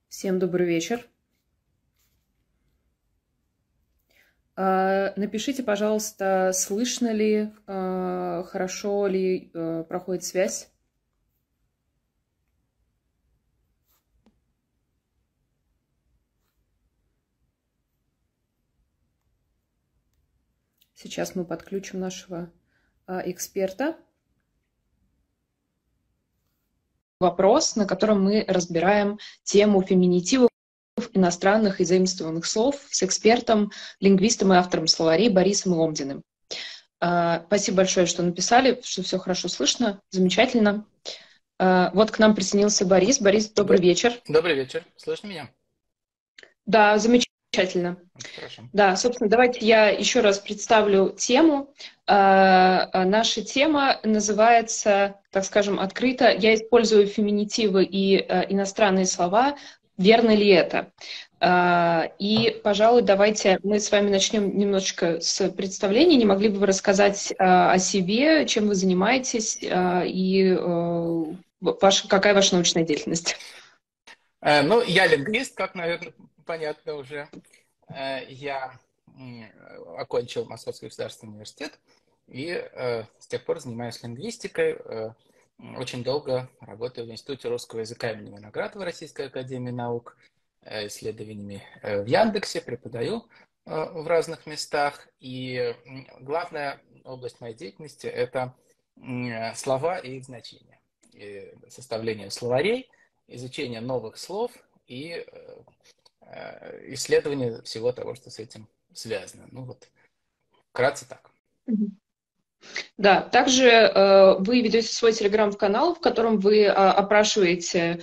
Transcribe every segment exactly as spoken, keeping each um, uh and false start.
Всем добрый вечер. А, Напишите, пожалуйста, слышно ли, а, хорошо ли а, проходит связь. Сейчас мы подключим нашего а, эксперта. Вопрос, на котором мы разбираем тему феминитивов иностранных и заимствованных слов с экспертом, лингвистом и автором словарей Борисом Ломдиным. А, Спасибо большое, что написали, что все хорошо слышно, замечательно. А, Вот к нам присоединился Борис. Борис, добрый Д- вечер. Добрый вечер. Слышно меня? Да, замечательно. Очень хорошо. Да, собственно, давайте я еще раз представлю тему. А, а, Наша тема называется, так скажем, открыто «Я использую феминитивы и а, иностранные слова. Верно ли это?» А, И, пожалуй, давайте мы с вами начнем немножечко с представления. Не могли бы вы рассказать а, о себе, чем вы занимаетесь а, и а, ваша, какая ваша научная деятельность? Э, Ну, я лингвист, как, наверное, понятно уже. Э, Я м, окончил Московский государственный университет и э, с тех пор занимаюсь лингвистикой. Э, м, Очень долго работаю в Институте русского языка имени Виноградова Российской академии наук, э, исследованиями э, в Яндексе, преподаю э, в разных местах. И м, главная область моей деятельности – это м, слова и их значения. И составление словарей, изучение новых слов и э, э, исследование всего того, что с этим связано. Ну вот, вкратце так. Да, также э, вы ведете свой телеграм-канал, в котором вы э, опрашиваете, э,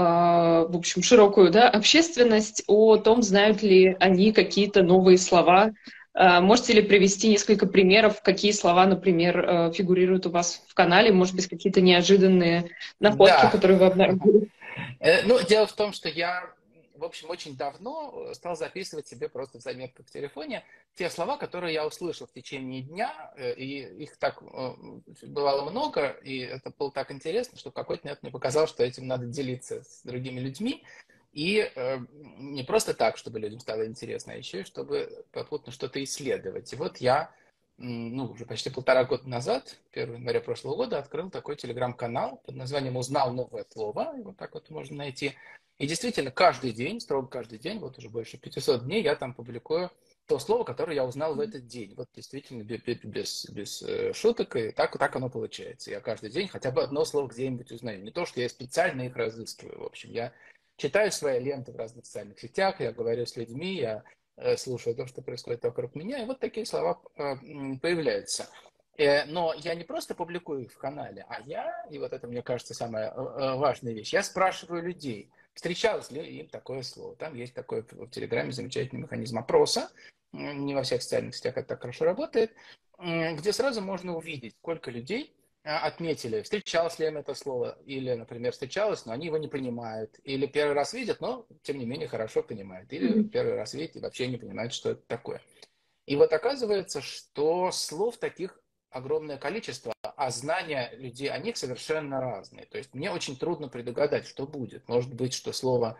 в общем, широкую, да, общественность о том, знают ли они какие-то новые слова. Э, можете ли привести несколько примеров, какие слова, например, э, фигурируют у вас в канале, может быть, какие-то неожиданные находки, Да. которые вы обнаружили? Э, Ну, дело в том, что я, в общем, очень давно стал записывать себе просто в заметках в телефоне те слова, которые я услышал в течение дня, э, и их так э, бывало много, и это было так интересно, что в какой-то момент мне показалось, что этим надо делиться с другими людьми, и э, не просто так, чтобы людям стало интересно, а еще и чтобы попутно что-то исследовать. И вот я ну, уже почти полтора года назад, первого января прошлого года, открыл такой телеграм-канал под названием «Узнал новое слово». И вот так вот можно найти. И действительно, каждый день, строго каждый день, вот уже больше пятисот дней, я там публикую то слово, которое я узнал в этот день. Вот действительно, без, без, без э, шуток, и так, так оно получается. Я каждый день хотя бы одно слово где-нибудь узнаю. Не то, что я специально их разыскиваю. В общем, я читаю свои ленты в разных социальных сетях, я говорю с людьми, я э, слушаю то, что происходит вокруг меня, и вот такие слова э, появляются. Э, Но я не просто публикую их в канале, а я, и вот это, мне кажется, самая э, э, важная вещь, я спрашиваю людей, встречалось ли им такое слово. Там есть такой в Телеграме замечательный механизм опроса, не во всех социальных сетях это так хорошо работает, где сразу можно увидеть, сколько людей а, отметили, встречалось ли им это слово, или, например, встречалось, но они его не понимают, или первый раз видят, но, тем не менее, хорошо понимают, или Мгм. первый раз видят и вообще не понимают, что это такое. И вот оказывается, что слов таких огромное количество, а знания людей о них совершенно разные. То есть мне очень трудно предугадать, что будет. Может быть, что слово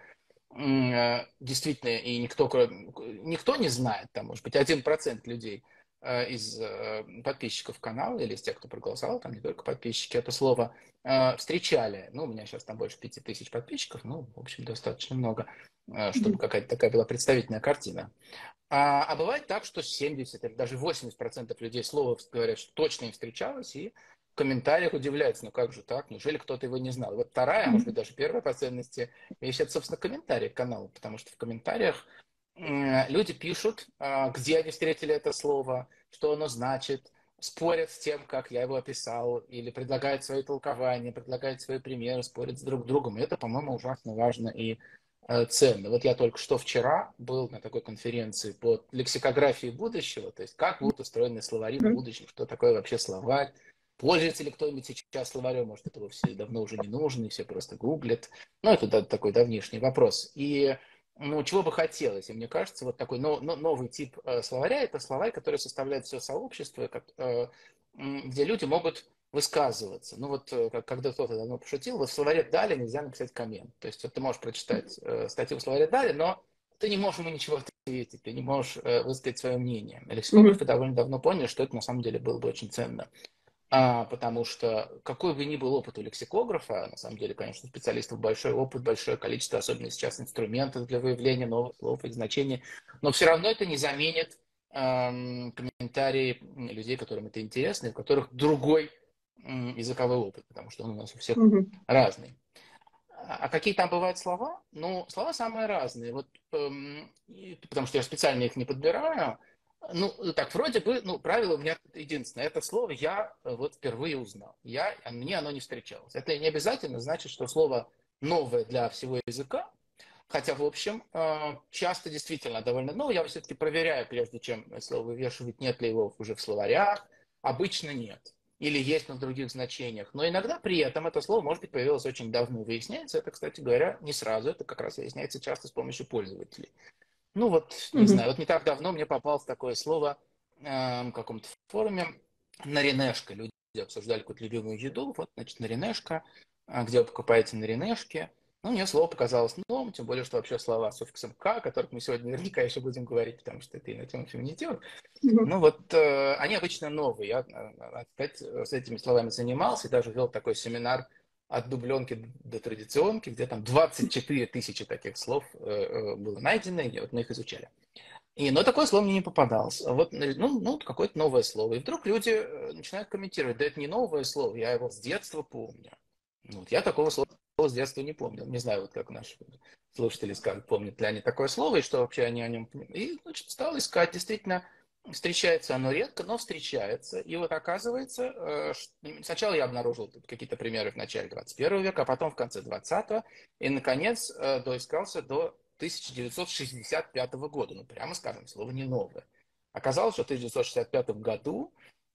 э, действительно и никто, никто не знает, там, может быть, один процент людей э, из э, подписчиков канала или из тех, кто проголосовал, там не только подписчики, это слово э, встречали. Ну, у меня сейчас там больше пяти тысяч подписчиков, ну, в общем, достаточно много, э, чтобы Мгм. какая-то такая была представительная картина. А, а бывает так, что семьдесят или даже восемьдесят процентов людей слово говорят, что точно им встречалось, и в комментариях удивляются, ну как же так, неужели кто-то его не знал? И вот вторая, а может быть даже первая по ценности вещь, это, собственно, комментарии к каналу, потому что в комментариях м, люди пишут, а, где они встретили это слово, что оно значит, спорят с тем, как я его описал, или предлагают свои толкования, предлагают свои примеры, спорят с друг другом. И это, по-моему, ужасно важно и э, ценно. Вот я только что вчера был на такой конференции по лексикографии будущего, то есть как будут устроены словари в будущем, что такое вообще словарь, пользуется ли кто-нибудь сейчас словарем, может, этого все давно уже не нужно, и все просто гуглят. Ну, это да, такой давнишний вопрос. И ну, чего бы хотелось? И мне кажется, вот такой но, но, новый тип э, словаря – это словарь, который составляет все сообщество, как, э, м, где люди могут высказываться. Ну вот, э, как, когда кто-то давно пошутил, вот в словаре Дали нельзя написать коммент. То есть вот ты можешь прочитать э, статью в словаре Дали, но ты не можешь ему ничего ответить, ты не можешь э, высказать свое мнение. Лексикографы Мгм. довольно давно поняли, что это на самом деле было бы очень ценно. А, потому что какой бы ни был опыт у лексикографа, на самом деле, конечно, у специалистов большой опыт, большое количество, особенно сейчас, инструментов для выявления новых слов и значений, но все равно это не заменит эм, комментарии людей, которым это интересно, и у которых другой м, языковой опыт, потому что он у нас у всех Мгм. разный. А а какие там бывают слова? Ну, слова самые разные. Вот, эм, и- потому что я специально их не подбираю. Ну, так, вроде бы, ну, правило у меня единственное. Это слово я э, вот впервые узнал. Я, а мне оно не встречалось. Это не обязательно значит, что слово новое для всего языка. Хотя, в общем, э, часто действительно довольно новое. Я все-таки проверяю, прежде чем слово вывешивать, нет ли его уже в словарях. Обычно нет. Или есть на других значениях. Но иногда при этом это слово, может быть, появилось очень давно. Выясняется это, кстати говоря, не сразу. Это как раз выясняется часто с помощью пользователей. Ну вот, не Мгм. знаю, вот не так давно мне попалось такое слово э, в каком-то форуме. Наринешка. Люди обсуждали какую-то любимую еду. Вот, значит, наринешка. А где вы покупаете наринешки? Ну, мне слово показалось новым, тем более, что вообще слова с суффиксом «к», о которых мы сегодня наверняка еще будем говорить, потому что это и на тему феминитива. Мгм. Ну вот э, они обычно новые. Я э, опять с этими словами занимался и даже вел такой семинар от дубленки до традиционки, где там двадцать четыре тысячи таких слов э, э, было найдено, и вот мы их изучали. И, но такое слово мне не попадалось. А вот, ну, ну, какое-то новое слово. И вдруг люди э, начинают комментировать, да это не новое слово, я его с детства помню. Ну, вот я такого слова с детства не помнил. Не знаю, вот как наши слушатели скажут, помнят ли они такое слово, и что вообще они о нем понимают. И, значит, стал искать. Действительно, встречается оно редко, но встречается. И вот оказывается, э, сначала я обнаружил тут какие-то примеры в начале двадцать первого века, а потом в конце двадцатого. И, наконец, э, доискался до тысяча девятьсот шестьдесят пятого года. Ну, прямо скажем, слово не новое. Оказалось, что в тысяча девятьсот шестьдесят пятом году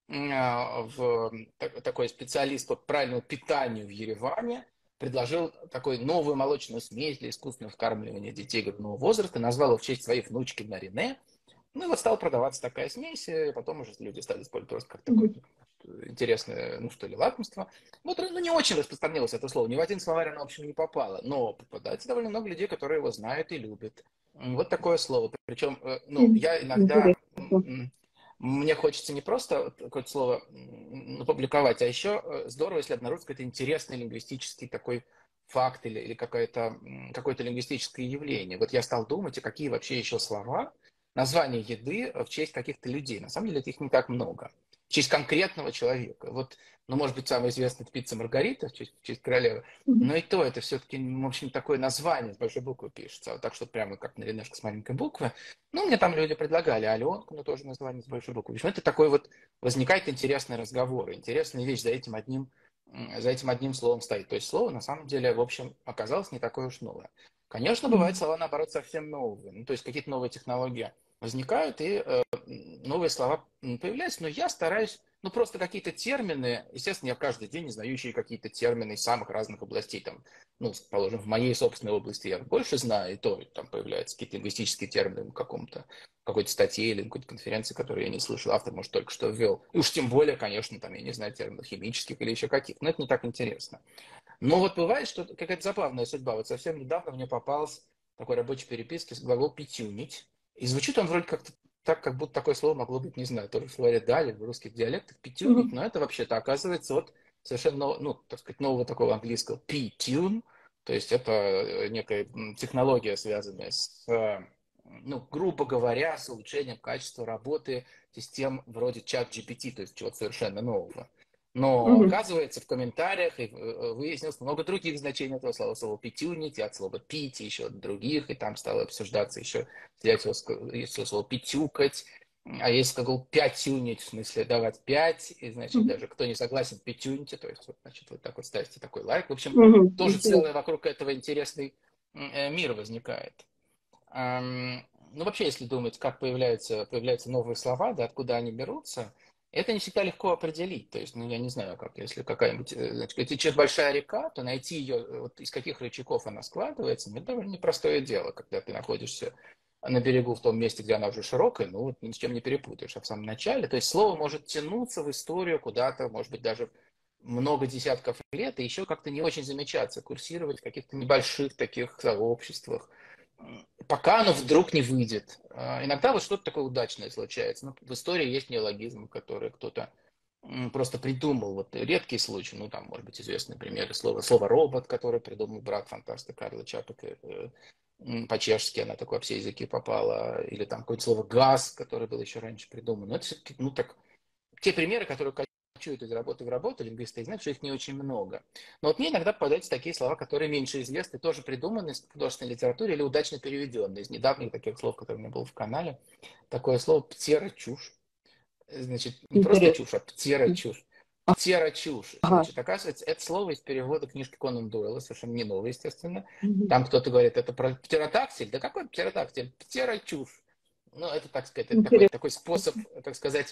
в, такой специалист по правильному питанию в Ереване предложил такую новую молочную смесь для искусственного вскармливания детей грудного возраста, назвал его в честь своей внучки Нарине. Ну и вот стала продаваться такая смесь, и потом уже люди стали использовать просто как такое Мгм. интересное, ну что ли, лакомство. Вот, ну не очень распространилось это слово, ни в один словарь оно, в общем, не попало, но попадается довольно много людей, которые его знают и любят. Вот такое слово. Причем, ну, Мгм. я иногда, Интересно. мне хочется не просто какое-то слово опубликовать, а еще здорово, если обнаружить какой-то интересный лингвистический такой факт или, или какое-то, какое-то лингвистическое явление. Вот я стал думать, а какие вообще еще слова, название еды в честь каких-то людей. На самом деле их не так много. В честь конкретного человека. Вот, ну, может быть, самая известная это пицца Маргарита в честь, в честь королевы. Мгм. Но и то это все-таки, в общем, такое название с большой буквы пишется. Вот так что прямо как наринешка с маленькой буквы. Ну, мне там люди предлагали Аленку, но тоже название с большой буквы. В общем, это такой вот возникает интересный разговор. Интересная вещь за этим одним, за этим одним словом стоит. То есть слово, на самом деле, в общем, оказалось не такое уж новое. Конечно, бывают Мгм. слова, наоборот, совсем новые. Ну, то есть какие-то новые технологии возникают, и э, новые слова появляются, но я стараюсь, ну, просто какие-то термины, естественно, я каждый день знающие какие-то термины из самых разных областей, там, ну, положим, в моей собственной области я больше знаю, и то там появляются какие-то лингвистические термины в каком-то, какой-то статье или какой-то конференции, которую я не слышал, автор, может, только что ввел. И уж тем более, конечно, там, я не знаю, терминов химических или еще каких, но это не так интересно. Но вот бывает, что какая-то забавная судьба. Вот совсем недавно мне попался такой рабочей переписке с глагол «пятюнить». И звучит он вроде как-то так, как будто такое слово могло быть, не знаю, тоже в словаре «дали», в русских диалектах «пятюнить», Мгм. но это вообще-то оказывается вот совершенно, нов- ну, так сказать, нового такого английского «p-tune», то есть это э, некая технология, связанная с, э, ну, грубо говоря, с улучшением качества работы систем вроде чат джи пи ти, то есть чего-то совершенно нового. Но Мгм. оказывается, в комментариях и выяснилось много других значений этого слова. Слово «пятюнить», от слова «пить», еще от других, и там стало обсуждаться еще, если слово «пятюкать», а есть глагол «пятюнить», в смысле давать пять, и, значит, Мгм. даже кто не согласен, «пятюньте», то есть, вот, значит, вот так вот ставите такой лайк. В общем, Мгм. тоже целый Интересно. вокруг этого интересный э, мир возникает. Ам, Ну, вообще, если думать, как появляются, появляются новые слова, да, откуда они берутся, это не всегда легко определить. То есть, ну, я не знаю, как, если какая-нибудь, э, значит, если течет большая река, то найти ее, э, вот из каких рычагов она складывается, ну, это довольно непростое дело, когда ты находишься на берегу в том месте, где она уже широкая, ну, вот ни с чем не перепутаешь, а в самом начале. То есть, слово может тянуться в историю куда-то, может быть, даже много десятков лет и еще как-то не очень замечаться, курсировать в каких-то небольших таких сообществах, пока оно вдруг не выйдет. Иногда вот что-то такое удачное случается. Ну, в истории есть неологизмы, которые кто-то просто придумал. Вот редкий случай, ну там, может быть, известный пример слово, слово робот, который придумал брат фантаста Карла Чапека, по-чешски она такое во все языки попала, или там какое-то слово газ, которое было еще раньше придумано. Но это все-таки, ну так, те примеры, которые кочуют из работы в работу, лингвисты знают, что их не очень много. Но вот мне иногда попадаются такие слова, которые меньше известны, тоже придуманы в художественной литературе или удачно переведенные. Из недавних таких слов, которые у меня было в канале, такое слово «птерочушь». Значит, не просто Интересно. чушь, а птерочушь. Птерочушь. Ага. Значит, оказывается, это слово из перевода книжки Конан Дойла, совершенно не новое, естественно. Мгм. Там кто-то говорит, это про птеродактиль. Да какой птеродактиль? Птерочушь. Ну, это, так сказать, это такой, Интересно. такой способ, так сказать,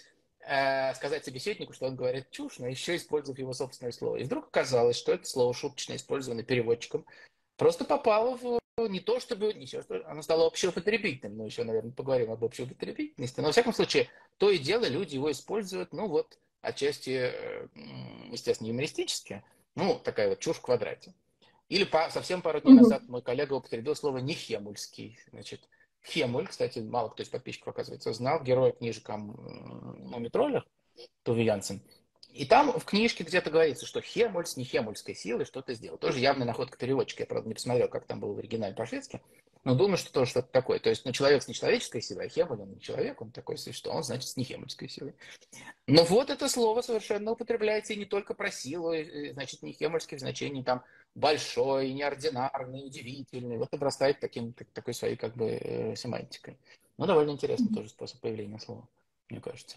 э, сказать собеседнику, что он говорит чушь, но еще используя его собственное слово. И вдруг оказалось, что это слово шуточно использовано переводчиком, просто попало в не то чтобы, ничего, что оно стало общеупотребительным, но еще, наверное, поговорим об общеупотребительности. Но, во всяком случае, то и дело люди его используют, ну вот, отчасти, естественно, юмористически, ну, такая вот чушь в квадрате. Или по, совсем пару дней Мгм. назад мой коллега употребил слово «нехемульский». Значит, Хемуль, кстати, мало кто из подписчиков, оказывается, знал, героя книжек о мумитроллях, Туве Янсен. И там в книжке где-то говорится, что Хемуль с нехемульской силой что-то сделал. Тоже явная находка переводчика. Я, правда, не посмотрел, как там было в оригинале по-шведски, но думаю, что тоже что-то такое. То есть, ну, человек с нечеловеческой силой, а Хемуль, он не человек, он такой существо, он, значит, с нехемульской силой. Но вот это слово совершенно употребляется и не только про силу, и, значит, нехемульский в значении там большой, неординарный, удивительный. Вот обрастает таким, так, такой своей как бы э, семантикой. Ну, довольно интересный тоже способ появления слова, мне кажется.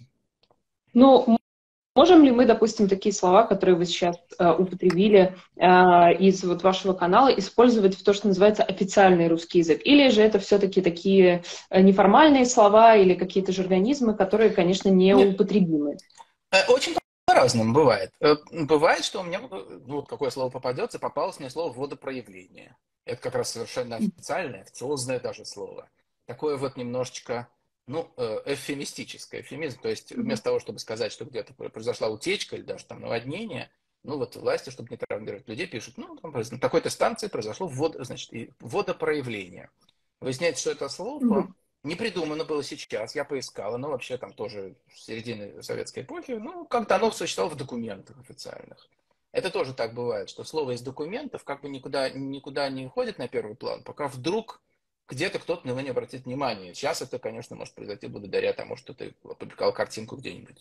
Ну, м- можем ли мы, допустим, такие слова, которые вы сейчас э, употребили э, из вот вашего канала, использовать в то, что называется официальный русский язык? Или же это все-таки такие э, неформальные слова или какие-то жаргонизмы, которые, конечно, Нет, неупотребимы? э, очень по-разному бывает. Э, Бывает, что у меня, э, ну, вот какое слово попадется, попалось мне слово «водопроявление». Это как раз совершенно официальное, официозное даже слово. Такое вот немножечко, ну, э, эвфемистическое, эвфемизм. То есть Мгм. вместо того, чтобы сказать, что где-то произошла утечка или даже там наводнение, ну вот власти, чтобы не травмировать людей, пишут, ну, там, на такой-то станции произошло вод, значит, и водопроявление. Выясняется, что это слово Мгм. не придумано было сейчас, я поискал, оно вообще там тоже с середины советской эпохи, ну, как-то оно существовало в документах официальных. Это тоже так бывает, что слово из документов как бы никуда, никуда не уходит на первый план, пока вдруг где-то кто-то на него не обратит внимание. Сейчас это, конечно, может произойти благодаря тому, что ты опубликовал картинку где-нибудь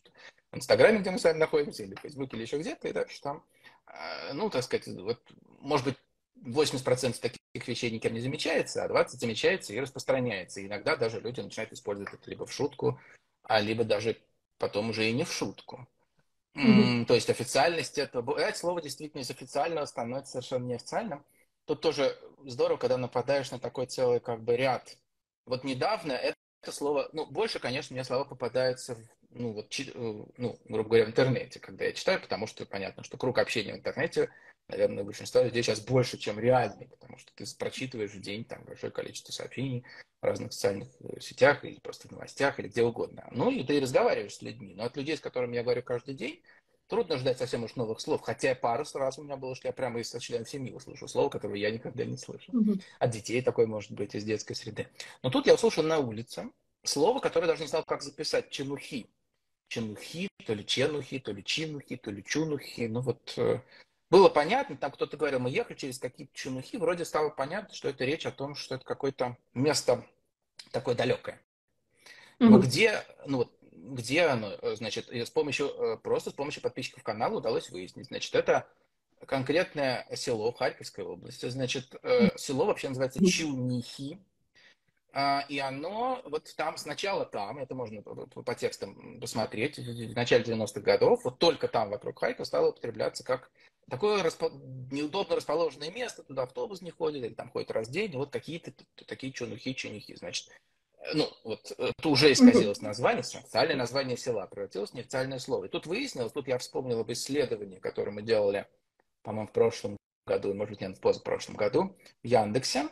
в Инстаграме, где мы с вами находимся, или в Фейсбуке, или еще где-то, и дальше там, ну, так сказать, вот, может быть, восемьдесят процентов таких вещей никем не замечается, а двадцать процентов замечается и распространяется. И иногда даже люди начинают использовать это либо в шутку, а либо даже потом уже и не в шутку. Мгм. То есть официальность этого... Бывает, слово действительно из официального становится совершенно неофициальным. Тут тоже здорово, когда нападаешь на такой целый как бы ряд. Вот недавно это, это слово... Ну, больше, конечно, мне слова попадаются, в, ну, вот, чи- э, ну, грубо говоря, в интернете, когда я читаю, потому что понятно, что круг общения в интернете, наверное, у большинства людей сейчас больше, чем реальный, потому что ты прочитываешь в день там большое количество сообщений в разных социальных э, сетях или просто в новостях или где угодно. Ну, и ты разговариваешь с людьми. Но от людей, с которыми я говорю каждый день, трудно ждать совсем уж новых слов. Хотя пару раз у меня было, что я прямо из членов семьи услышал слово, которого я никогда не слышал. Мгм. От детей такое может быть, из детской среды. Но тут я услышал на улице слово, которое даже не знал, как записать. Чинухи. Чинухи, то ли ченухи, то ли чинухи, то ли чунухи. Ну вот э, было понятно, там кто-то говорил, мы ехали через какие-то чинухи, вроде стало понятно, что это речь о том, что это какое-то место такое далекое. Но Мгм. где, ну вот, где оно, значит, с помощью, просто с помощью подписчиков канала удалось выяснить. Значит, это конкретное село в Харьковской области. Значит, село вообще называется Мгм. Чунихи. И оно, вот там, сначала там, это можно по текстам посмотреть, в начале девяностых годов, вот только там вокруг Харькова стало употребляться как такое распо... неудобно расположенное место, туда автобус не ходит, или там ходит раз в день, и вот какие-то такие чунухи, чунихи, значит, ну, вот это уже Мгм. исказилось название, официальное название села превратилось в неофициальное слово. И тут выяснилось, тут я вспомнил об исследовании, которое мы делали, по-моему, в прошлом году, может быть, нет, в позапрошлом году, в Яндексе.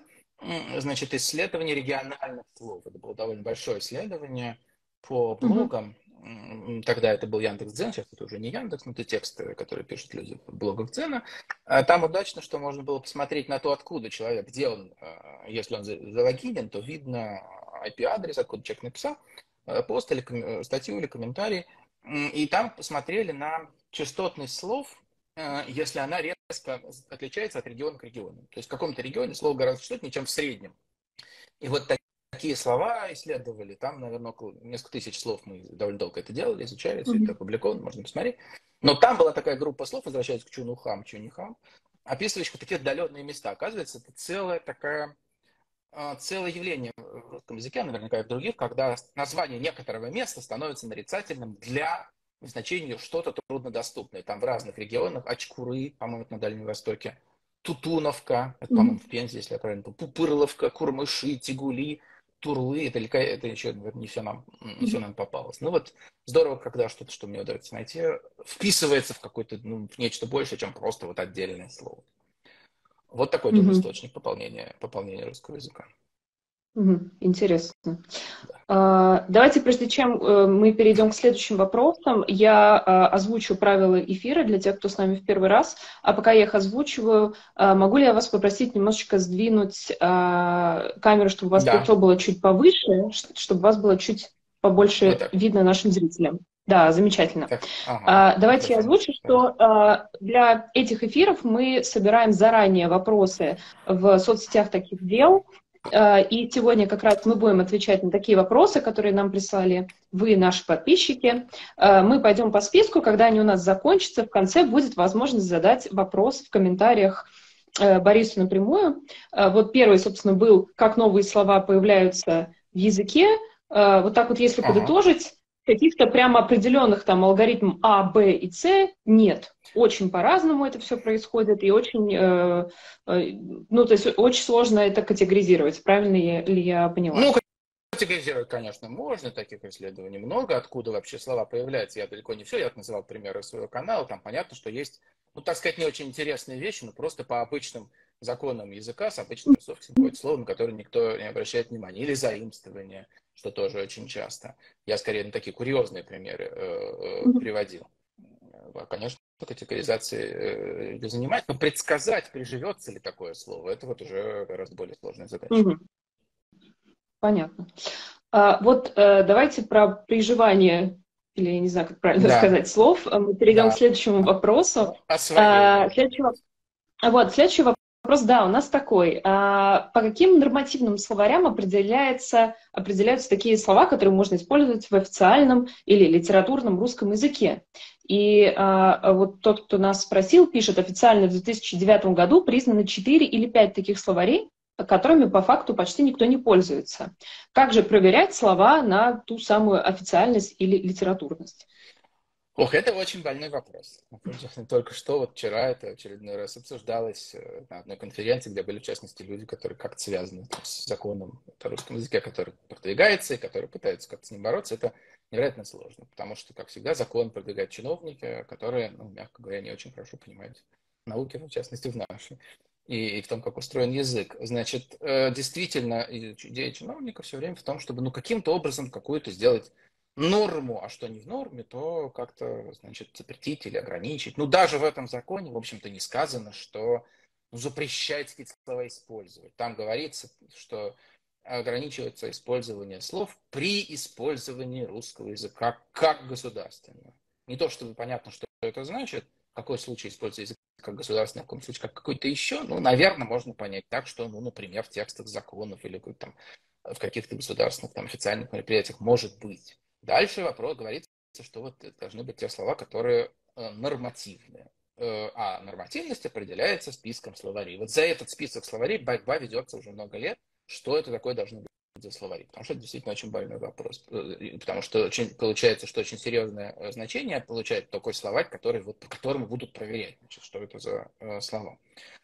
Значит, исследование региональных слов. Это было довольно большое исследование по Мгм. блогам. тогда это был Яндекс.Дзен, сейчас это уже не Яндекс, но это тексты, которые пишут люди в блогах Дзена. Там удачно, что можно было посмотреть на то, откуда человек, где он, если он залогинен, то видно ай пи-адрес, откуда человек написал, пост или статью или комментарий. И там посмотрели на частотность слов, если она резко отличается от региона к региону. То есть в каком-то регионе слово гораздо частотнее, чем в среднем. И вот такие слова исследовали. Там, наверное, около несколько тысяч слов мы довольно долго это делали, изучали, все это опубликовано, можно посмотреть. Но там была такая группа слов, возвращаясь к чунухам, чунихам, описывающих такие отдаленные места. Оказывается, это целая такая, целое явление в русском языке, наверняка и в других, когда название некоторого места становится нарицательным для значения что-то труднодоступное. Там в разных регионах, Ачкуры, по-моему, на Дальнем Востоке, Тутуновка, это, по-моему, в Пензе, если я правильно помню, Пупырловка, Курмыши, Тигули, Турлы, это, это еще наверное, не все, нам, не все нам попалось. Ну вот здорово, когда что-то, что мне удается найти, вписывается в какое-то, ну, в нечто большее, чем просто вот отдельное слово. Вот такой тоже источник пополнения, пополнения русского языка. Интересно. Да. Давайте, прежде чем мы перейдем к следующим вопросам, я озвучу правила эфира для тех, кто с нами в первый раз. А пока я их озвучиваю, могу ли я вас попросить немножечко сдвинуть камеру, чтобы у вас да. лицо было чуть повыше, чтобы вас было чуть побольше вот видно нашим зрителям? Да, замечательно. Так, ага, Давайте хорошо. Я озвучу, что для этих эфиров мы собираем заранее вопросы в соцсетях таких дел. И сегодня как раз мы будем отвечать на такие вопросы, которые нам прислали вы, наши подписчики. Мы пойдем по списку, когда они у нас закончатся, в конце будет возможность задать вопрос в комментариях Борису напрямую. Вот первый, собственно, был, как новые слова появляются в языке. Вот так вот, если ага. подытожить, каких-то прямо определенных там алгоритмов А, Б и С нет. Очень по-разному это все происходит, и очень, э, э, ну, то есть очень сложно это категоризировать. Правильно я, ли я поняла? Ну, категоризировать, конечно, можно, таких исследований много. Откуда вообще слова появляются, я далеко не все, я называл примеры своего канала, там понятно, что есть, ну, так сказать, не очень интересные вещи, но просто по обычным законам языка, с обычным суффиксом, какое-то слово, на которое никто не обращает внимания, или заимствование, что тоже очень часто. Я скорее на такие курьезные примеры э, э, приводил. Конечно, категоризацией э, занимать, но предсказать, приживется ли такое слово, это вот уже гораздо более сложная задача. Угу. Понятно. А, вот э, давайте про приживание, или я не знаю, как правильно да. сказать, слов, мы перейдем да. к следующему вопросу. А, следующий, вот, следующий вопрос. Вопрос, да, у нас такой. А по каким нормативным словарям определяется, определяются такие слова, которые можно использовать в официальном или литературном русском языке? И а, вот тот, кто нас спросил, пишет, официально в две тысячи девятом году признаны четыре или пять таких словарей, которыми по факту почти никто не пользуется. Как же проверять слова на ту самую официальность или литературность? Ох, это очень больной вопрос. Только что, вот вчера это очередной раз обсуждалось на одной конференции, где были, в частности, люди, которые как-то связаны с законом о русском языке, который продвигается и которые пытаются как-то с ним бороться. Это невероятно сложно, потому что, как всегда, закон продвигают чиновники, которые, ну, мягко говоря, не очень хорошо понимают науки, в частности, в нашей, и, и в том, как устроен язык. Значит, действительно, идея чиновника все время в том, чтобы, ну, каким-то образом какую-то сделать норму, а что не в норме, то как-то, значит, запретить или ограничить. Ну, даже в этом законе, в общем-то, не сказано, что ну, запрещается какие-то слова использовать. Там говорится, что ограничивается использование слов при использовании русского языка как государственного. Не то, чтобы понятно, что это значит, в какой случае используется язык как государственный, в каком случае как какой-то еще, ну, наверное, можно понять так, что, ну, например, в текстах законов или там в каких-то государственных там официальных мероприятиях может быть. Дальше вопрос говорится, что вот должны быть те слова, которые э, нормативные. Э, а нормативность определяется списком словарей. Вот за этот список словарей борьба ведется уже много лет. Что это такое должно быть за словари? Потому что это действительно очень больной вопрос. Потому что очень, получается, что очень серьезное значение получает такой словарь, который, вот, по которому будут проверять, значит, что это за э, слова.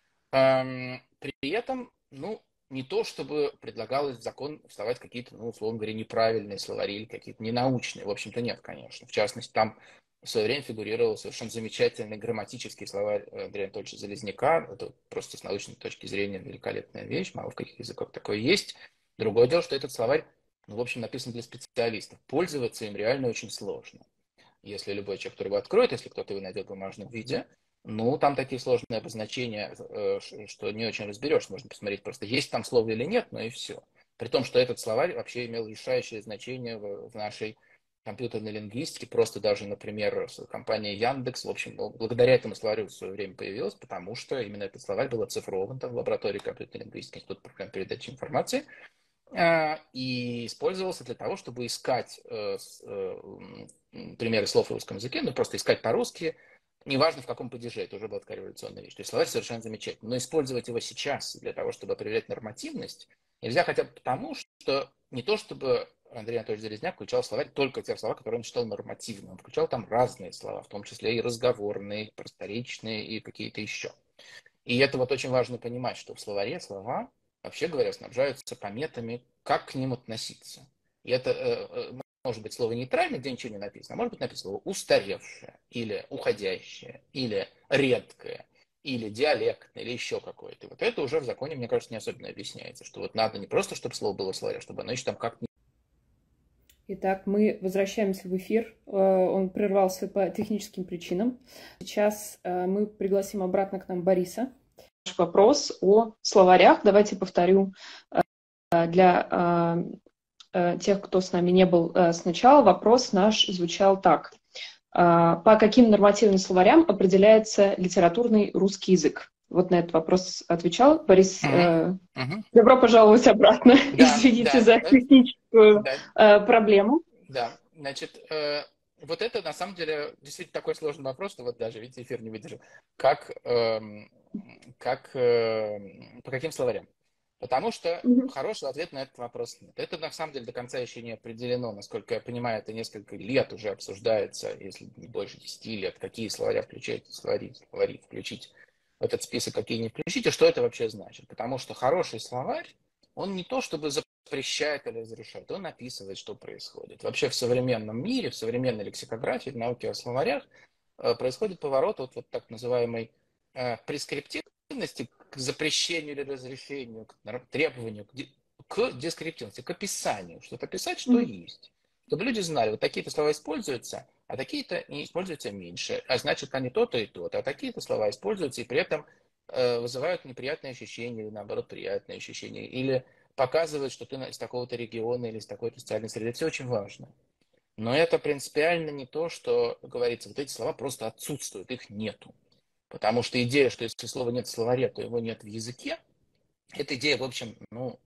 Эм, при этом, ну, не то, чтобы предлагалось в закон вставать какие-то, ну, условно говоря, неправильные словари или какие-то ненаучные. В общем-то, нет, конечно. В частности, там в свое время фигурировал совершенно замечательный грамматический словарь Андрея Анатольевича Залезняка. Это просто с научной точки зрения великолепная вещь. Мало в каких языках такое есть. Другое дело, что этот словарь ну, в общем, написано для специалистов. Пользоваться им реально очень сложно. Если любой человек, который его откроет, если кто-то его найдет в бумажном виде, ну, там такие сложные обозначения, что не очень разберешься. Можно посмотреть просто, есть там слово или нет, но и все. При том, что этот словарь вообще имел решающее значение в нашей компьютерной лингвистике. Просто даже, например, компания Яндекс, в общем, благодаря этому словарю в свое время появилась, потому что именно этот словарь был оцифрован там в лаборатории компьютерной лингвистики, Института программ передачи информации, и использовался для того, чтобы искать э, э, примеры слов в русском языке, ну просто искать по-русски, неважно в каком падеже, это уже была такая революционная вещь. То есть словарь совершенно замечательный. Но использовать его сейчас для того, чтобы определять нормативность, нельзя хотя бы потому, что не то чтобы Андрей Анатольевич Залезняк включал в словарь только те слова, которые он считал нормативными. Он включал там разные слова, в том числе и разговорные, и просторечные, и какие-то еще. И это вот очень важно понимать, что в словаре слова, вообще говоря, снабжаются пометами, как к ним относиться. И это э, может быть слово нейтральное, где ничего не написано, а может быть написано слово устаревшее, или уходящее, или редкое, или диалектное, или еще какое-то. И вот это уже в законе, мне кажется, не особенно объясняется, что вот надо не просто, чтобы слово было в словаре, а чтобы оно еще там как-то... Итак, мы возвращаемся в эфир. Он прервался по техническим причинам. Сейчас мы пригласим обратно к нам Бориса. Вопрос о словарях. Давайте повторю для тех, кто с нами не был сначала. Вопрос наш звучал так. По каким нормативным словарям определяется литературный русский язык? Вот на этот вопрос отвечал Борис. Uh-huh. Uh-huh. Добро пожаловать обратно. Да, извините да, за да, техническую да. проблему. Да, значит, э, вот это на самом деле действительно такой сложный вопрос, что вот даже, видите, эфир не выдержал. Как, э, как э, по каким словарям? Потому что uh-huh. хорошего ответа на этот вопрос нет. Это на самом деле до конца еще не определено. Насколько я понимаю, это несколько лет уже обсуждается, если не больше десяти лет, какие словаря включать, словари, словари включить в этот список, какие не включить, и что это вообще значит. Потому что хороший словарь, он не то чтобы запрещает или разрешает, он описывает, что происходит. Вообще в современном мире, в современной лексикографии, в науке о словарях происходит поворот от вот так называемой прескриптивности к запрещению или разрешению, к требованию, к дескриптивности, к описанию. Что-то описать, что mm-hmm. есть. Чтобы люди знали, вот такие-то слова используются, а такие-то не используются меньше. А значит, они то-то и то-то. А такие-то слова используются и при этом э, вызывают неприятные ощущения или, наоборот, приятные ощущения. Или показывают, что ты из такого-то региона или из такой-то социальной среды. Это все очень важно. Но это принципиально не то, что говорится, вот эти слова просто отсутствуют, их нету. Потому что идея, что если слова нет в словаре, то его нет в языке, эта идея, в общем, ну,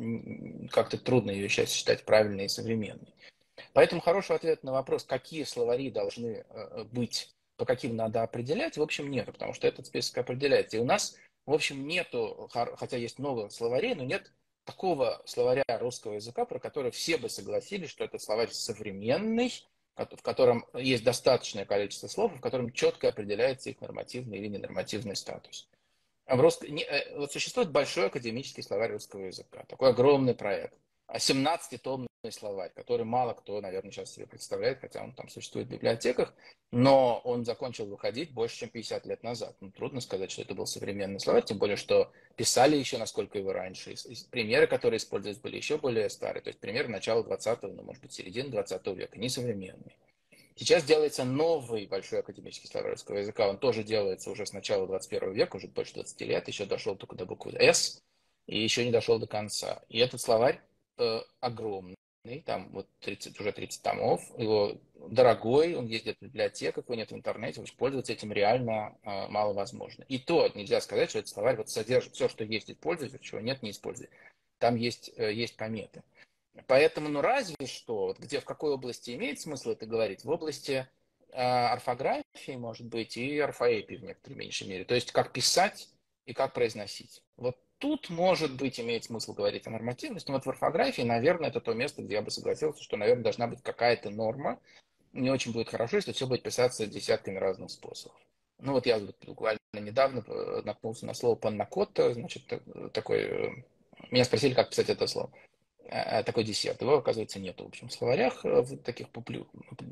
как-то трудно ее сейчас считать правильной и современной. Поэтому хороший ответ на вопрос, какие словари должны быть, по каким надо определять, в общем, нет, потому что этот список определяется. И у нас, в общем, нету, хотя есть много словарей, но нет такого словаря русского языка, про который все бы согласились, что это словарь современный, в котором есть достаточное количество слов, в котором четко определяется их нормативный или ненормативный статус. В рус... Вот существует большой академический словарь русского языка, такой огромный проект, семнадцатитомный словарь, который мало кто, наверное, сейчас себе представляет, хотя он там существует в библиотеках, но он закончил выходить больше, чем пятьдесят лет назад. Ну, трудно сказать, что это был современный словарь, тем более, что писали еще, насколько его раньше. И примеры, которые использовались, были еще более старые, то есть примеры начала двадцатого, ну, может быть, середины двадцатого века, не современные. Сейчас делается новый большой академический словарь русского языка, он тоже делается уже с начала двадцать первого века, уже больше двадцати лет, еще дошел только до буквы «С», и еще не дошел до конца. И этот словарь э, огромный. Там вот тридцать, уже тридцать томов, его дорогой, он ездит в библиотеках, его нет в интернете, пользоваться этим реально э, мало возможно. И то нельзя сказать, что этот словарь вот содержит все, что есть, используется, чего нет, не использует. Там есть, э, есть пометы. Поэтому, ну разве что, вот где в какой области имеет смысл это говорить? В области э, орфографии, может быть, и орфоэпии в некоторой меньшей мере. То есть как писать и как произносить. Вот тут, может быть, имеет смысл говорить о нормативности, но вот в орфографии, наверное, это то место, где я бы согласился, что, наверное, должна быть какая-то норма. Не очень будет хорошо, если все будет писаться десятками разных способов. Ну вот я вот буквально недавно наткнулся на слово «паннакотта», значит, такой... Меня спросили, как писать это слово. Такой десерт. Его, оказывается, нет в общем в словарях в таких пуплю...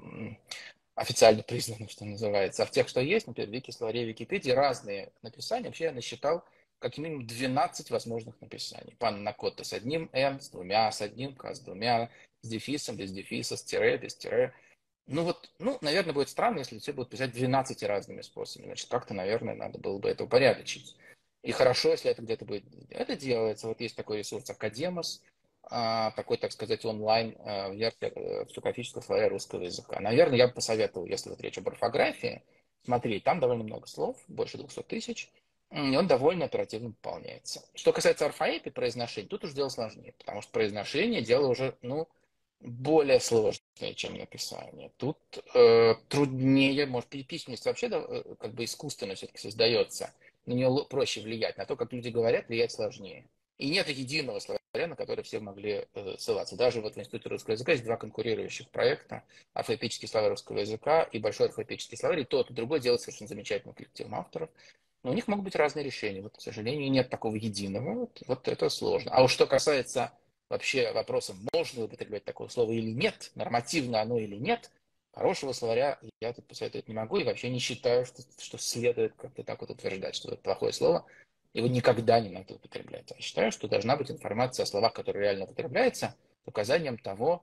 официально признанных, что называется. А в тех, что есть, например, в Вики, словаре Википедии, разные написания. Вообще я насчитал как минимум двенадцать возможных написаний. Панна Котта с одним «н», с двумя, с одним «к», с двумя, с дефисом, без дефиса, с тире, без тире. Ну вот, ну, наверное, будет странно, если все будут писать двенадцать разными способами. Значит, как-то, наверное, надо было бы это упорядочить. И хорошо, если это где-то будет. Это делается. Вот есть такой ресурс Академос, такой, так сказать, онлайн версия орфографического словаря русского языка. Наверное, я бы посоветовал, если вот речь об орфографии, смотреть, там довольно много слов, больше двухсот тысяч, и он довольно оперативно пополняется. Что касается орфоэпии, произношения, тут уже дело сложнее, потому что произношение дело уже, ну, более сложное, чем написание. Тут э, труднее, может, письменность вообще да, э, как бы искусственно все-таки создается, на нее проще влиять, на то, как люди говорят, влиять сложнее. И нет единого словаря, на который все могли э, ссылаться. Даже вот в Институте русского языка есть два конкурирующих проекта: орфоэпический словарь русского языка и большой орфоэпический словарь. И тот, и другой делают совершенно замечательным коллективом авторов. Но у них могут быть разные решения. Вот, к сожалению, нет такого единого. Вот, вот это сложно. А уж что касается вообще вопроса, можно употреблять такое слово или нет, нормативно оно или нет, хорошего словаря я тут посоветовать не могу и вообще не считаю, что, что следует как-то так вот утверждать, что это плохое слово. Его никогда не надо употреблять. Я считаю, что должна быть информация о словах, которые реально употребляются, указанием того,